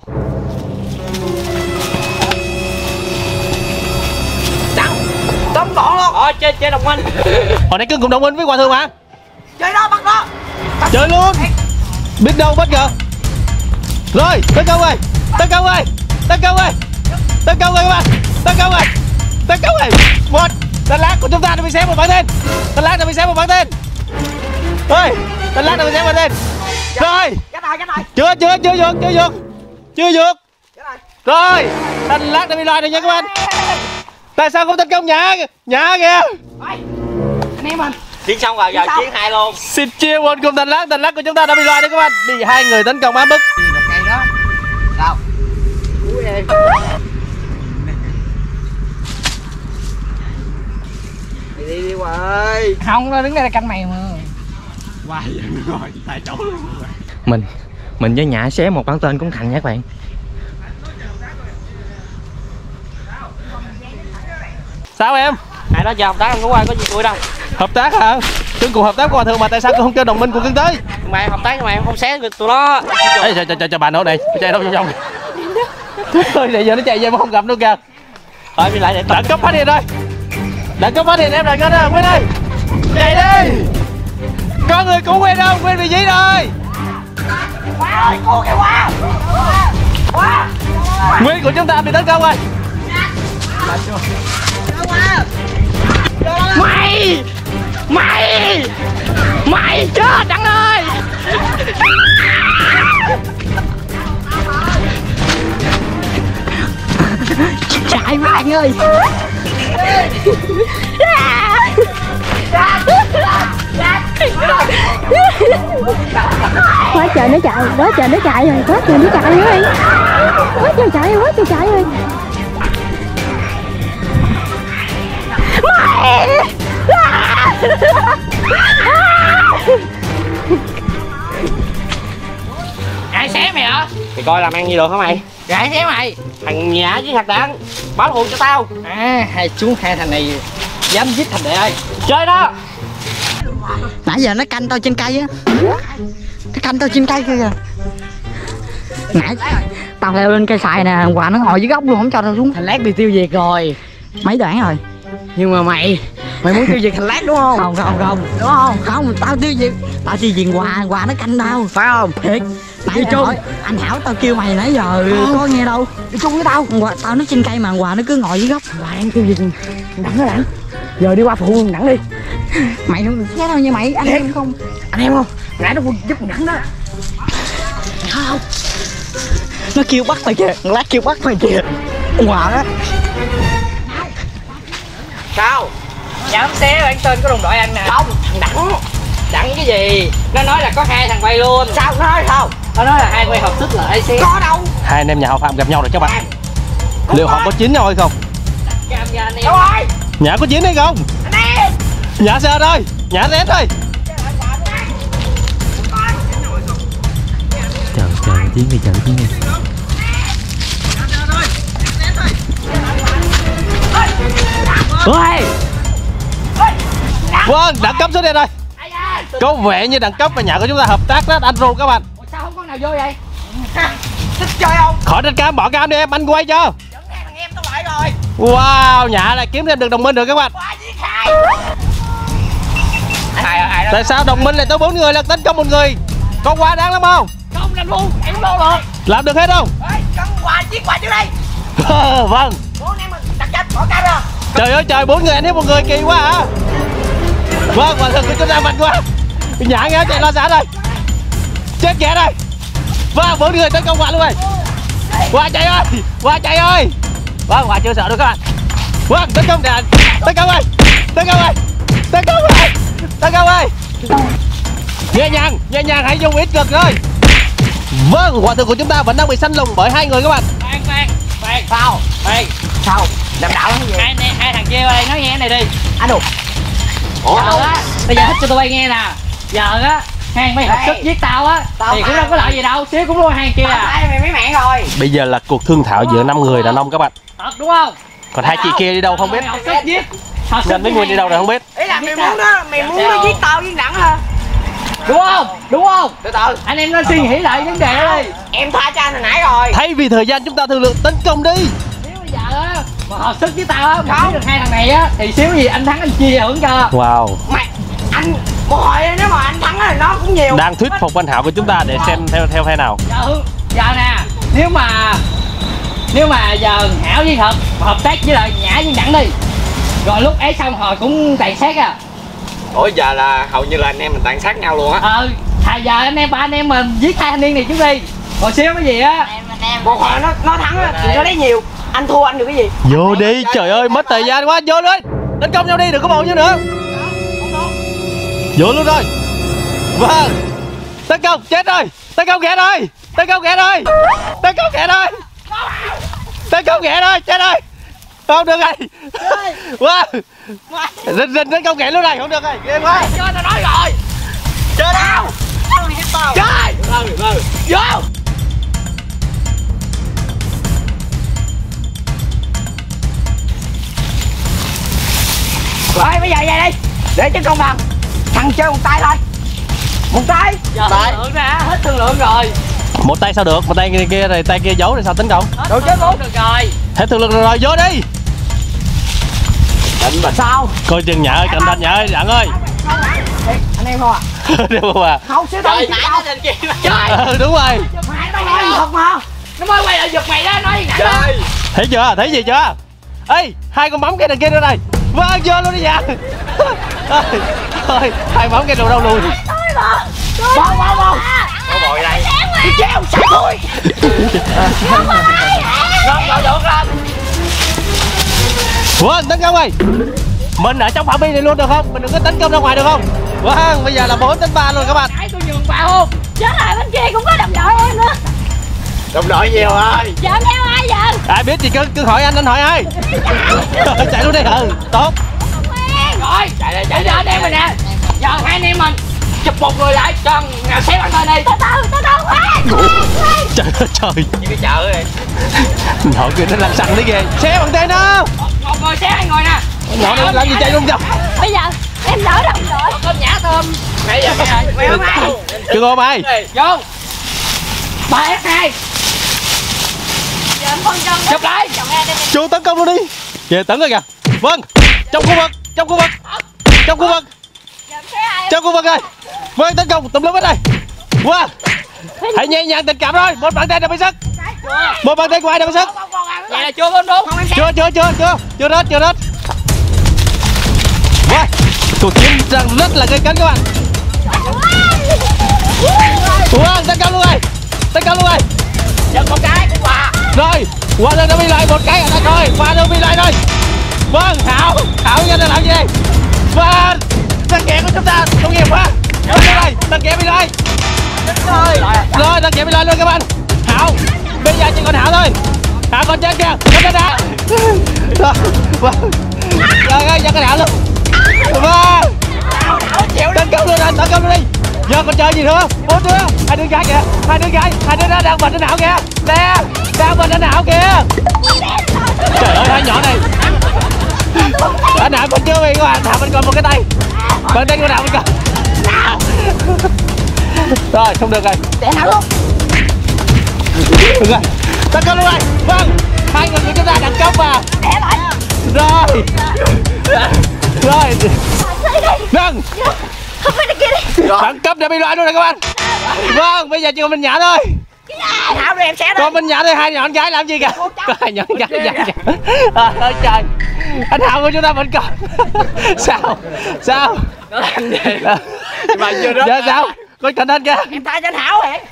Tóm gọn luôn.
Ờ, chơi chơi đồng minh. Hồi nãy cưng cùng đồng minh với Hòa Thượng mà.
Chơi đó, bắt đó.
Chơi luôn. Biết đâu bất ngờ. Rồi, tấn công rồi. Tấn công rồi. Tấn công rồi. Tấn công rồi các bạn. Tấn công rồi. Tấn công rồi. Một. Tên lát của chúng ta đã bị xé một bản tên. Tên lát đã bị xé một bản tên. Rồi, tên lát đã bị xé một bản tên. Rồi.
Cái này, cái này.
Chưa chưa chưa vượt, chưa vượt. Chưa vượt. Rồi, tên lát đã bị loại rồi nha các bạn. Tại sao không tấn công nhã nhã kìa?
Anh em mình.
Chiến xong rồi, giờ chiến hai luôn.
Xin chia một cùng thành lát, thành lát của chúng ta đã bị loại đấy các bạn. Bị hai người tấn công áp bức.
Cây đó. Sao? Cứu em. Đi đi đi Hòa ơi.
Không, nó đứng đây là canh mày mà.
Mình Mình với Nhã xé một bản tên cũng thành nha các bạn.
Sao em?
Hai đó giờ hợp tác không có qua có gì vui đâu.
Hợp tác hả? Cưng cùng hợp tác của Hòa Thượng mà tại sao cưng không kêu đồng minh của cưng tới?
Mà em hợp tác nhưng mà em không xé được tụi nó.
Ê, chờ, chờ, chờ, chờ bà nội này, chạy đâu trong trong. Thôi để giờ nó chạy về mà không gặp nữa kìa.
Thôi đi lại để
Đẳng cấp phát hiện rồi. Đẳng cấp phát hiện em đẳng cấp đó, Nguyên ơi. Chạy đi. Có người cứu Nguyên không? Nguyên bị dí rồi. Nguyên của chúng ta bị tấn công rồi.
Mày Mày Mày chết Đăng ơi. Chạy bạn ơi.
Quá trời nó chạy, quá trời nó chạy rồi, quá trời nó chạy rồi. Quá trời chạy rồi, quá trời chạy rồi. Mày!
Ai xé mày hả?
thì coi làm ăn gì được hả mày?
Ai xé mày?
Thằng Nhã với thằng Đảng báo thù cho tao.
À, hai chúng hai thằng này dám giết thằng đệ ơi.
Chơi đó.
Nãy giờ nó canh tao trên cây á. Nó canh tao trên cây kia kìa. Nãy tao leo lên cây xài nè, quà nó ngồi dưới gốc luôn không cho tao xuống.
Thằng Lát bị tiêu diệt rồi.
Mấy đoạn rồi.
Nhưng mà mày Mày muốn tiêu diệt thằng Lát đúng không?
Không không không.
Đúng không?
Không, tao tiêu diệt. Tao tiêu diệt quà, quà nó canh tao.
Phải không?
Thiệt. Nãy
Đi
giờ
chung.
hỏi, anh Hảo tao kêu mày nãy giờ
Không.
có nghe đâu.
Đi chung với tao.
Quà, tao nó trên cây mà quà nó cứ ngồi dưới gốc.
Quà đang tiêu diệt Đẳng đó Đẳng. Giờ đi qua phụ Đẳng đi.
Mày không xé đâu nha mày, anh em không.
Anh em không? Nãy nó giúp Đẳng đó.
Không. Nó kêu bắt mày kìa, Lát kêu bắt mày kìa. Quà đó.
Sao?
Dám xé bản tên của đồng đội anh nè.
Không, thằng Đẳng. Đặng cái gì? Nó nói là có hai thằng quay luôn.
Sao nó nói không?
Nó nói là hai quay hợp sức lại xé.
Có đâu.
Hai anh em nhà họ Phạm gặp nhau rồi các bạn. Liệu họ có chín nhau hay không?
Cam ra anh em.
Đâu rồi?
Nhã có chín hay không?
Anh em.
Nhã sơ thôi. Nhã rét thôi.
Chờ chờ tiếng đi, chờ tiếng đi.
Ôi. Vâng, đẳng cấp số đây rồi. Có vẻ như đẳng cấp và nhà của chúng ta hợp tác rất anh rồi các bạn.
Ủa, sao không có nào vô vậy?
Thích chơi không?
Khỏi trên cam, bỏ cam đi em, anh quay cho.
Dẫn hai thằng em tao lại rồi.
Wow, nhà này kiếm thêm được đồng minh được các bạn.
Quá giết hai. Ai ai đó.
Tại sao đồng minh lại tới bốn người là tấn công một người? Có quá đáng lắm không?
Không làm luôn, em luôn rồi.
Làm được hết không?
Ê, cắn quà giết quà trước đây.
Vâng.
Bốn em mình đặt chết bỏ cam ra.
Trời ơi trời, bốn người anh hết một người kỳ quá hả? Vâng, quả thực của chúng ta mạnh quá. Nhã nghe chạy lo xã rồi. Chết kẻ đây. Vâng, bốn người tấn công quả luôn rồi. Qua chạy ơi, qua chạy ơi. Vâng, quả chưa sợ đâu các bạn. Vâng, tấn công đàn. Tấn công ơi. Tấn công ơi. Tấn công ơi. Tấn công ơi. Nhẹ nhàng, nhẹ nhàng, hãy dùng ít cực thôi. Vâng, quả thực của chúng ta vẫn đang bị săn lùng bởi hai người các bạn.
Khoan khoan khoan.
Sao?
Khoan.
Sao? Làm đạo lắm cái gì?
Hai anh em, hai thằng kia đây nói nghe cái này đi.
Anh đục.
Ủa giờ á, bây giờ thích cho tụi bay nghe nè. Giờ á, hai mày hợp sức giết tao á thì cũng đâu có lợi gì đâu, xíu cũng nuôi hai kia à.
Ai mày mấy mạng rồi.
Bây giờ là cuộc thương thảo giữa năm người đàn ông các bạn.
Thật đúng không?
Còn hai chị kia đi đâu không biết.
Hợp sức giết. Hợp sức
Nhân với Nguyên đi đâu rồi không biết.
Ý là mày muốn đó, mày muốn nó giết tao giết Đặng hả?
Đúng không? Đúng không?
Từ từ.
Anh em nên suy nghĩ lại vấn đề đó đi.
Em tha cho anh hồi nãy rồi.
Thay vì thời gian chúng ta thương lượng tấn công đi.
Nếu bây giờ á mà hợp sức với tao á, mà giết được hai thằng này á thì xíu gì anh thắng anh chia hưởng cho.
Wow.
Mày anh một hồi nếu mà anh thắng thì nó cũng nhiều.
Đang thuyết phục anh Hảo của chúng ta để xem theo theo phe nào.
Giờ, giờ nè, nếu mà nếu mà giờ Hảo với Thật hợp tác với lại Nhã với Đặng đi, rồi lúc ấy xong họ cũng tàn sát à.
Ủa giờ là hầu như là anh em mình tàn sát nhau luôn á.
Ờ, thà giờ anh em ba anh em mình giết hai thanh niên này trước đi. Rồi xíu cái gì á.
Một hồi nó nó thắng á thì nó lấy nhiều. Anh thua anh được cái gì?
Vô đi, trời ơi mất thời gian quá, vô đi. Tấn công nhau đi, đừng có bầu nhau nữa. Vô luôn rồi. Vâng. Tấn công, chết rồi. Tấn công kẻ rồi. Tấn công kẻ rồi. Tấn công kẻ rồi. Tấn công kẻ rồi, chết rồi. Không được rồi. Vâng. Rình rình tấn công kẻ luôn này, không được rồi. Ghê quá.
Chơi tao nói rồi. Chơi đâu? Chơi. Vô. Rồi bây giờ vậy đi. Để cho công bằng. Thằng chơi một tay thôi. Một tay.
Giờ thương lượng ra, hết thương lượng rồi.
Một tay sao được, một tay kia, kia rồi tay kia giấu rồi sao tấn công?
Hết thương lượng được rồi.
Hết thương lực rồi, vô đi.
Định mà sao?
Coi chừng Nhã ơi, cẩn thận Nhã ơi, Đặng ơi.
Anh em không à?
Đúng không à?
Không xíu thôi. Chơi.
Ừ, đúng rồi.
Mày tao nói thật mà.
Nó mới quay lại giật mày đó, nói gì nãy đó.
Thấy chưa? Thấy gì chưa? Ê, hai con bấm cái đằng kia nữa này. Vâng, vô luôn đi Nhã. Thôi, hai bấm cái đầu đâu luôn.
Bông bông bông. Có bội đây. Đi treo sai thôi. Rồi rồi được rồi.
Vâng, tấn công ơi. Mình ở trong phạm vi này luôn được không? Mình đừng có tấn công ra ngoài được không? Vâng, bây giờ là bốn đến ba luôn các bạn.
Nãy tôi nhường bà không?
Chết rồi, bên kia cũng có đồng đội em nữa.
Đồng đội nhiều rồi.
Giờ theo ai giờ?
Ai biết thì cứ cứ hỏi anh, anh hỏi ai. Chạy luôn đi. Ừ, tốt.
Rồi, chạy đây, chạy đây. Giờ anh em mình nè. Giờ hai anh em mình chụp một người lại cho nào xé bắn tên đi.
Từ từ, từ từ, khoan.
Trời ơi trời.
Như cái chợ này.
Nội kia nó làm sẵn đi kìa. Xé bằng tên đâu.
Một người xé hai người nè.
Nhỏ này làm gì chạy luôn đâu.
Bây giờ em lỡ đồng đội.
Cơm Nhã tôm.
Nãy giờ mày không ai.
Cứ ngồi mày.
Vô. ba ép hai.
Giờ em phân chân.
Chụp lại.
Chú tấn công luôn đi. Kìa tấn rồi kìa. Vâng. Trong khu vực, trong khu vực. Trong khu vực.
Giờ em xé ai?
Trong khu vực này. Vâng, tấn công tùm lum hết đây. Wow. Hãy nhẹ nhàng tình cảm thôi. Một bàn tay đập bị sức. Một bàn tay ngoài đập bị sức.
Vậy là chưa bốn đúng.
Chưa chưa chưa chưa chưa rớt chưa rớt. Wow. Cuộc chiến đang rất là gây cấn các bạn. Wow, tấn công luôn rồi. Tấn công luôn rồi.
Giật một cái cũng qua.
Rồi, qua đây nó bị lại một cái ở đây rồi. Qua đâu bị lại rồi. Vâng, Hảo, Hảo nhanh lên làm gì đây? Vâng, thằng kẹt của chúng ta tội nghiệp quá. Thằng kia bị lại. Rồi, rồi thằng kia bị lại luôn các bạn. Hảo, bây giờ chỉ còn Hảo thôi. Hảo còn trên kìa, con trên đã. Rồi, rồi ơi, giờ con Hảo luôn. Vâng. Tấn công luôn rồi, tấn công luôn đi. Giờ còn chơi gì nữa? Bốn đứa, hai đứa gái kìa, hai đứa gái, hai đứa đó đang bệnh trên não kìa. Nè, đang bệnh trên não kìa. Trời ơi, hai nhỏ này. Anh Hảo còn chưa bị các bạn, Hảo mình còn một cái tay. Bên đây con Hảo mình còn. Rồi, không được rồi.
Để Hảo luôn.
Được rồi, tấn công luôn rồi. Vâng, hai người của chúng ta đang công vào.
Để lại.
Rồi. Rồi. Vâng.
Không phải đây kia đi.
Bạn cấp đã bị loại luôn rồi các bạn. Vâng, bây giờ chỉ còn mình Nhã thôi.
Hảo rồi em sẽ
Còn mình Nhã thôi, hai nhỏ con gái làm gì kìa. Có hai nhỏ con gái dạ, dạ. À, ơi trời. Anh Hảo của chúng ta vẫn còn. Sao? Sao?
Nó làm gì mà chưa rớt.
Giờ sao? Có cẩn thận kìa.
Em tay cho anh Hảo vậy.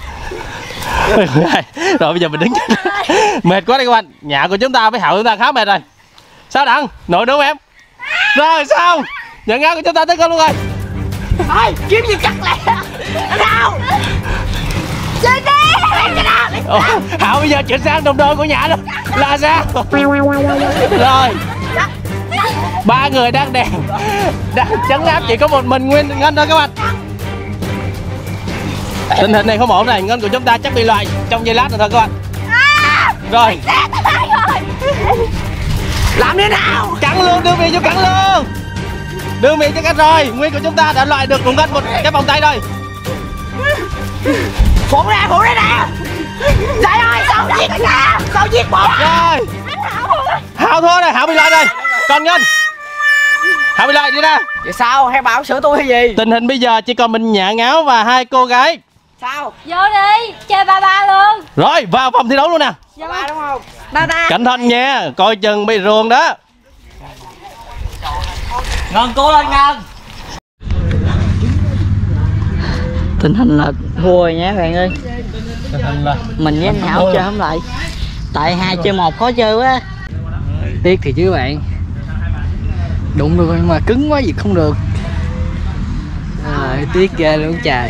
Rồi bây giờ mình đứng mệt quá đây các bạn. Nhà của chúng ta với Hảo chúng ta khá mệt rồi. Sao Đặng? Nổi đúng không em? Rồi sao? Nhận áo của chúng ta tới con luôn rồi.
Thôi kiếm gì cắt lại. Anh Hảo.
Chơi đi.
Ồ, Hảo bây giờ chuyển sang đồng đội của nhà luôn. Là sao? Rồi. Ba người đang đèn đang trấn áp chỉ có một mình Nguyên Ngân thôi các bạn. Tình hình này không ổn này, Ngân của chúng ta chắc bị loại trong giây lát nữa thôi các bạn. Rồi.
Làm thế nào?
Cắn luôn, đưa miệng cho cắn luôn. Đưa miệng cho cắn rồi. Nguyên của chúng ta đã loại được cùng Ngân một cái vòng tay rồi.
Phụ ra, phụ ra nè. Trời ơi, sao giết cả? Sao giết một?
Rồi. Hảo thua rồi, Hảo bị loại rồi. Còn Ngân. Hảo bị loại đi ra.
Vậy sao? Hay bảo sửa tôi hay gì?
Tình hình bây giờ chỉ còn mình Nhã Ngáo và hai cô gái.
Sao?
Vô đi, chơi ba ba luôn.
Rồi, vào vòng thi đấu luôn nè.
Ba ba đúng không?
Ba ba.
Cẩn thận nha, coi chừng bị ruồng đó.
Ngân cố lên Ngân. Tình hình là thua rồi nhé bạn ơi. Mình với anh Hảo chơi không lại. Tại hai chơi một khó chơi quá. Tiếc thì chứ bạn. Đụng được nhưng mà cứng quá gì không được. À, tiếc ghê luôn trời.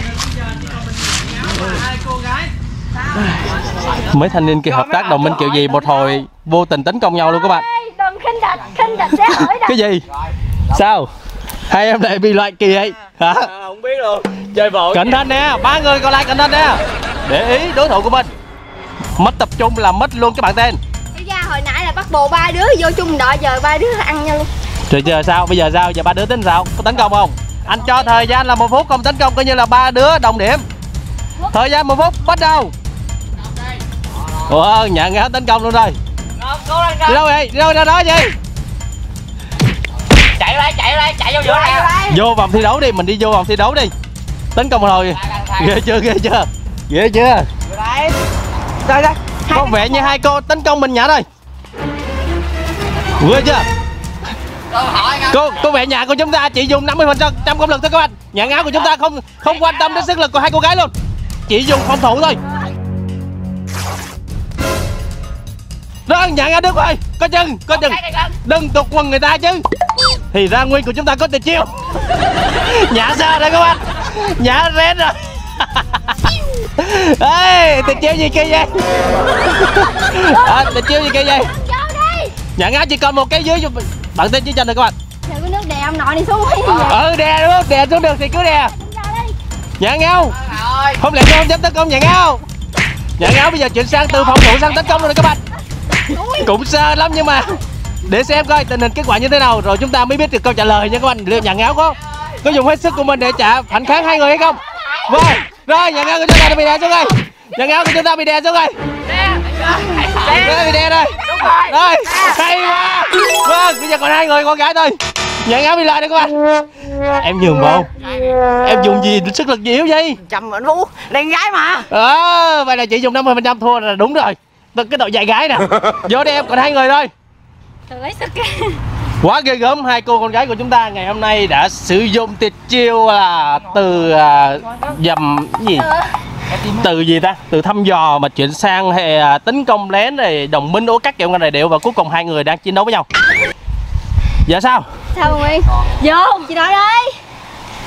Mấy thanh niên kia hợp tác đồng minh kiểu gì một hồi vô tình tấn công nhau luôn các bạn.
Đừng khinh địch, khinh địch sẽ hỏi đâu.
Cái gì? Sao? Hai em lại bị loại kỳ vậy? Hả?
À, không biết luôn. Chơi bộ.
Cẩn thận nè, ba người còn lại cẩn thận nè. Để ý đối thủ của mình. Mất tập trung là mất luôn các bạn tên.
Bây giờ hồi nãy là bắt bồ ba đứa vô chung đội, giờ ba đứa ăn nhau luôn.
Rồi giờ sao? Bây giờ sao? Giờ ba đứa tính sao? Có tấn công không? Anh cho thời gian là một phút, không tấn công coi như là ba đứa đồng điểm. Thời gian một phút bắt đầu. Ủa, nhận Ngáo tấn công luôn rồi. Đi đâu vậy? Đi đâu ra đó gì?
Chạy đây, chạy đây, chạy vô giữa nè.
Vô vòng thi đấu đi, mình đi vô vòng thi đấu đi. Tấn công một hồi. Ghê chưa, ghê chưa? Ghê chưa?
Đây. Đây đây.
Có vẻ như hai cô tấn công mình Nhã thôi. Ghê chưa? Cô, có vẻ nhà của chúng ta chỉ dùng năm mươi phần trăm công lực thôi các bạn. Nhã Ngáo của chúng ta không không quan tâm đến sức lực của hai cô gái luôn. Chỉ dùng phòng thủ thôi. Rồi, Nhã Ngáo đứng rồi. Có chừng, có chừng. Đừng tục quần người ta chứ. Thì ra Nguyên của chúng ta có tuyệt chiêu. Nhã sao đây các bạn? Nhã rén rồi. Ê, tuyệt chiêu gì kia vậy? À, tuyệt chiêu gì kia vậy? Nhã Ngáo chỉ còn một cái dưới bạn tên dưới chân rồi các bạn.
Đừng có nước đè ông nội này xuống hay gì vậy?
Ừ, đè đúng không? Đè xuống được thì cứ đè. Nhã Ngáo. Không lẽ cô không dám tấn công Nhã Ngáo? Nhã Ngáo bây giờ chuyển sang từ phòng thủ sang tấn công rồi các bạn. Cũng sơ lắm nhưng mà để xem coi tình hình kết quả như thế nào rồi chúng ta mới biết được câu trả lời nha các bạn. Liệu Nhã Ngáo có có dùng hết sức của mình để trả phản kháng hai người hay không? Vâng. Rồi, Nhã Ngáo của chúng ta đã bị đè xuống rồi. Nhã Ngáo của chúng ta bị đè xuống rồi. Đè, bị đè rồi. Rồi, hay quá. Vâng, bây giờ còn hai người con gái thôi. Nhã Ngáo bị lại đây các bạn. Em nhường bộ. Em dùng gì sức lực gì yếu vậy?
Chầm anh Phú, đàn gái mà.
Ờ, vậy là chỉ dùng năm mươi phần trăm thua là đúng rồi. Từ cái đội dạy gái nè. Vô đi em, còn hai người thôi.
Thử lấy sức.
Quá ghê gớm, hai cô con gái của chúng ta ngày hôm nay đã sử dụng tuyệt chiêu là từ uh, dầm gì? Từ gì ta? Từ thăm dò mà chuyển sang hệ uh, tấn công lén rồi đồng minh ố các kiểu ngành này đều và cuối cùng hai người đang chiến đấu với nhau. Giờ sao?
Sao Nguyên? Vô, chị nói đi.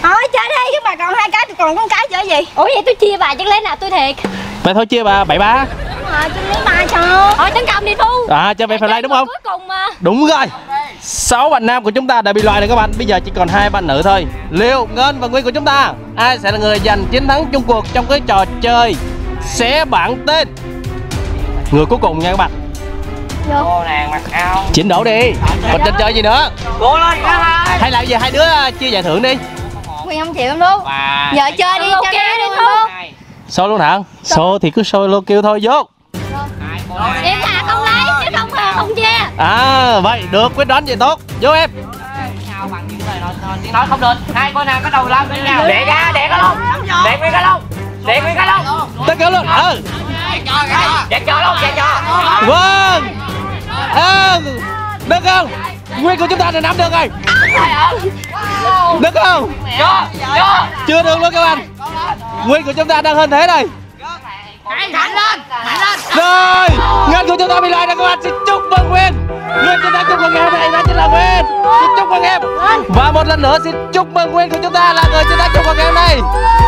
Thôi chơi đi, chứ bà còn hai cái, tôi còn con cái chơi gì? Ủa vậy tôi chia bà chứ lấy nào tôi thiệt.
Vậy thôi chia bà bảy ba.
Đúng rồi, tôi lấy ba cho. Thôi tấn công đi Phu.
À chơi về play đúng không?
Cuối cùng mà.
Đúng rồi. Sáu bạn nam của chúng ta đã bị loại rồi các bạn. Bây giờ chỉ còn hai bạn nữ thôi. Liệu Ngân và Nguyên của chúng ta ai sẽ là người giành chiến thắng chung cuộc trong cái trò chơi xé bảng tên? Người cuối cùng nha các bạn.
Cô nàng mặc áo.
Chỉnh đổ đi. Còn trên chơi gì nữa?
Cô lên cái
Hay là giờ hai đứa chia giải thưởng đi.
Nguyên không chịu đâu. Giờ chơi đi, chơi đi Phu.
Show luôn hả? Show thì cứ show lô kêu thôi vô.
Em thà không lấy chứ không không chia.
À vậy được, quyết đoán vậy tốt. Vô em.
Sao bằng những lời nói, tiếng nói không được. Hai cô nàng bắt đầu lao lên nhau. Để ra, để cái lông. Để nguyên cái lông. Để nguyên cái lông.
Tất cả luôn. Ừ.
Để cho luôn, để cho.
Vâng. À, được không? Nguyên của chúng ta là nắm được rồi. Được không? Chưa được luôn các bạn. Nguyên của chúng ta đang hơn thế rồi.
Mạnh lên, mạnh lên.
Rồi, Ngân của chúng ta bị loại rồi các bạn. Xin chúc mừng Nguyên. Nguyên chúng ta chúc mừng em này, đó chính là Nguyên. Xin chúc mừng em. Và một lần nữa xin chúc mừng Nguyên của chúng ta là người chúng ta chúc mừng em đây.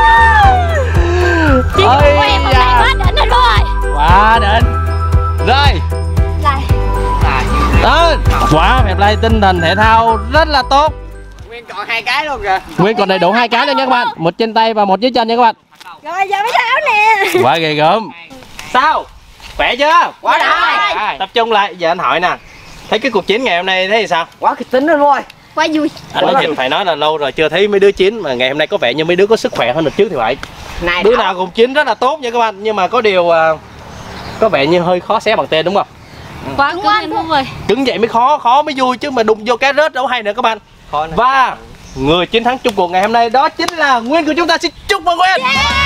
Ôi em hôm nay quá đỉnh rồi rồi.
Quá đỉnh. Rồi.
Lại.
Đó, quá phép play tinh thần thể thao rất là tốt.
Nguyên còn hai cái luôn kìa.
Nguyên còn đầy đủ hai cái nữa nha các bạn. Một trên tay và một dưới chân nha các bạn.
Rồi giờ mới tháo nè.
Quá ghê gớm. Sao? Khỏe chưa?
Quá đã.
Tập trung lại, giờ anh hỏi nè. Thấy cái cuộc chiến ngày hôm nay thấy sao?
Quá kịch tính luôn rồi.
Quá vui.
Anh nói thiệt phải nói là lâu rồi chưa thấy mấy đứa chiến mà ngày hôm nay có vẻ như mấy đứa có sức khỏe hơn được trước thì phải.
Này
Đứa nào cũng chiến rất là tốt nha các bạn, nhưng mà có điều uh, có vẻ như hơi khó xé bằng tên đúng không?
Quá cứng anh Phu rồi.
Cứng vậy mới khó, khó mới vui chứ mà đụng vô cái rớt đâu hay nữa các bạn. Và người chiến thắng chung cuộc ngày hôm nay đó chính là Nguyên của chúng ta. Xin chúc mừng Nguyên.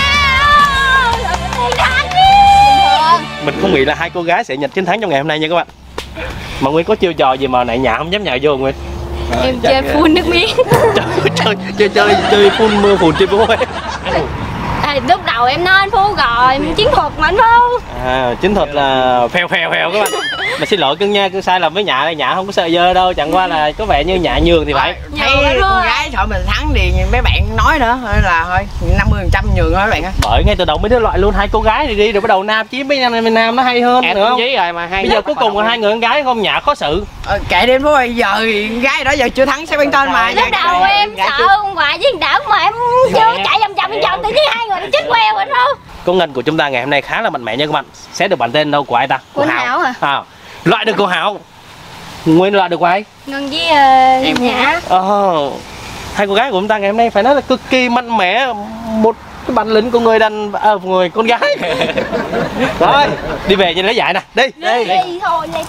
Mình không nghĩ là hai cô gái sẽ nhận chiến thắng trong ngày hôm nay nha các bạn. Mà Nguyên có chiêu trò gì mà nãy nhả không dám nhào vô Nguyên?
Em chơi phun nước miếng.
Chơi chơi chơi chơi phun mưa phùn trên phố.
À, lúc đầu em nói anh Phu rồi, chiến thuật mà anh Phu.
À, chiến thuật là phèo phèo phèo các bạn. Mà xin lỗi cưng nha, cứ sai lầm với nhạ này, nhạ không có sợ dơ đâu, chẳng qua là có vẻ như nhạ nhường thì phải.
Thấy con gái sợ mình thắng thì mấy bạn nói nữa là thôi năm mươi phần trăm nhường thôi các bạn á.
Bởi ngay từ đầu mấy đứa loại luôn hai cô gái này đi rồi bắt đầu nam chiếm với nam, nam nó hay hơn
Em
nữa không?
với rồi mà hai.
Bây giờ cuối cùng là hai người con gái không nhạ khó xử.
Ờ, kệ đi Phú ơi, giờ thì gái đó giờ chưa thắng sẽ bên tên mà.
Lúc đầu em sợ ông ngoại với đảo mà em chưa chạy vòng vòng vòng tự nhiên hai người nó chết queo rồi đâu.
Cô Ngân của chúng ta ngày hôm nay khá là mạnh mẽ nha các bạn. Sẽ được bản tên đâu của ai ta?
Của Hảo hả?
À, loại được cô Hảo. Nguyên loại được của ai?
Ngân với uh, em Nhã.
Ờ, hai cô gái của chúng ta ngày hôm nay phải nói là cực kỳ mạnh mẽ, một cái bản lĩnh của người đàn à, người con gái. Rồi, đi về nhìn lấy giải nè, đi.
Đi, đi, đi thôi đi.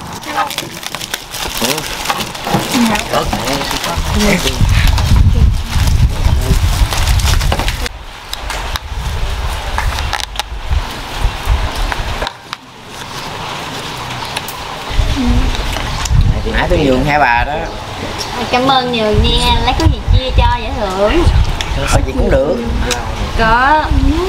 Nãy tôi nhường hai bà đó.
Cảm ơn nhiều nha, lấy có gì chia cho giải thưởng.
Thôi gì cũng được.
Có.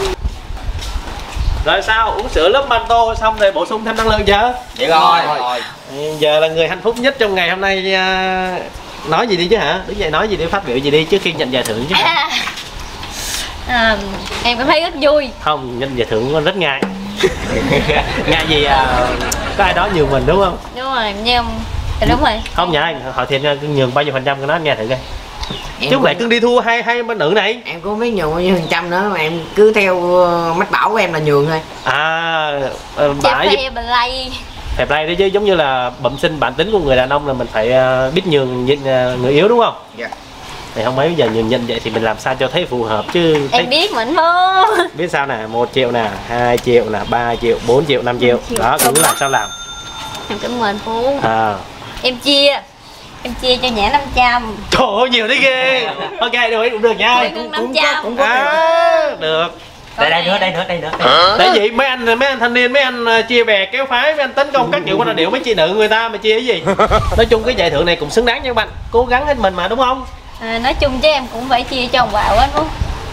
Rồi sao, uống sữa lớp manto xong rồi bổ sung thêm năng lượng chưa?
Vậy rồi. rồi.
Giờ là người hạnh phúc nhất trong ngày hôm nay, nói gì đi chứ hả? Đứng dậy nói gì đi, phát biểu gì đi trước khi nhận giải thưởng chứ.
À, à, em cảm thấy rất vui.
Không, nhận giải thưởng rất ngại. Ngại gì à, có ai đó nhường mình đúng không?
Đúng rồi, nhưng à, đúng rồi.
Không nhá, hỏi thiệt nhường bao nhiêu phần trăm cái đó anh nghe thử coi.
Em
Chứ không lẽ cưng đi thua hai hai bên nữ này.
Em cũng không biết nhường bao nhiêu phần trăm nữa mà em cứ theo uh, mách bảo của em là nhường thôi.
À, uh,
bả giúp play.
Fair play đấy chứ, giống như là bẩm sinh bản tính của người đàn ông là mình phải uh, biết nhường uh, người yếu đúng không?
Dạ.
Thì không mấy giờ nhường nhịn vậy thì mình làm sao cho thấy phù hợp chứ.
Em
thấy...
biết mình không?
Biết sao nè, một triệu nè, hai triệu nè, ba triệu, bốn triệu, năm triệu. Đó, cứ làm sao làm.
Em cảm ơn Phú.
À.
Em chia Em chia cho Nhã năm trăm.
Trời ơi, nhiều thế ghê. Ok, được, cũng được nha.
Cũng, cũng, cũng
có à, được.
Đây, đây nữa, đây nữa, đây nữa.
Tại vì mấy anh mấy anh thanh niên, mấy anh chia bè kéo phái, mấy anh tấn công các kiểu quan là điệu mấy chị nữ người ta mà chia cái gì. Nói chung cái giải thưởng này cũng xứng đáng nha các bạn. Cố gắng hết mình mà đúng không?
À, nói chung chứ em cũng phải chia cho ông Bảo á đúng.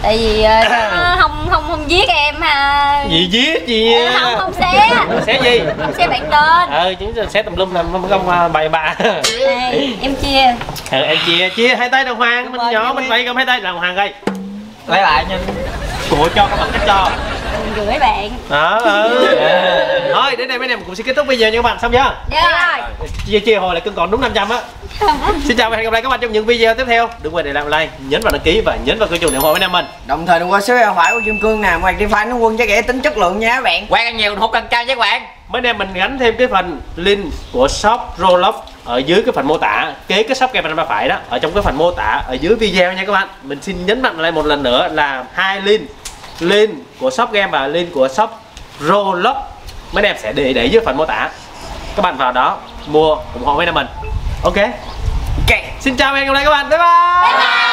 Tại vì ờ, nó không không không giết em ha.
Gì giết gì?
Ờ, không không xé.
Xé gì?
Xé bạn tên.
Ờ chính là xé tùm lum làm không bậy bạ.
Này, em chia.
Ờ, em chia chia hai tay đồng hoàng, mình nhỏ mình vậy cầm hai tay đồng hoàng đây.
Lấy lại nha.
Của cho các bạn cách cho.
Gửi mấy bạn.
Đó, ừ. Thôi đến đây mấy em cũng sẽ kết thúc video nha các bạn, xong chưa?
Dạ rồi.
Chia chia hồi lại cưng còn đúng năm trăm á. Xin chào và hẹn gặp lại các bạn trong những video tiếp theo. Đừng quên để làm like, nhấn vào đăng ký và nhấn vào cửa chuông để ủng hộ với em mình.
Đồng thời đừng quên số điện thoại của Kim Cương nè, ngoài Tiffany nó quân trái kẻ tính chất lượng nha các bạn. Quán ăn nhiều hút cần cao chứ các bạn.
Mấy anh em mình gắn thêm cái phần link của shop Roblox ở dưới cái phần mô tả, kế cái shop game bên phải đó, ở trong cái phần mô tả ở dưới video nha các bạn. Mình xin nhấn mạnh lại một lần nữa là hai link, link của shop game và link của shop Roblox mấy anh em sẽ để để dưới phần mô tả. Các bạn vào đó mua ủng hộ với anh em mình. Ok.
Ok.
Xin chào và hẹn gặp lại các bạn. Bye bye.
Bye bye.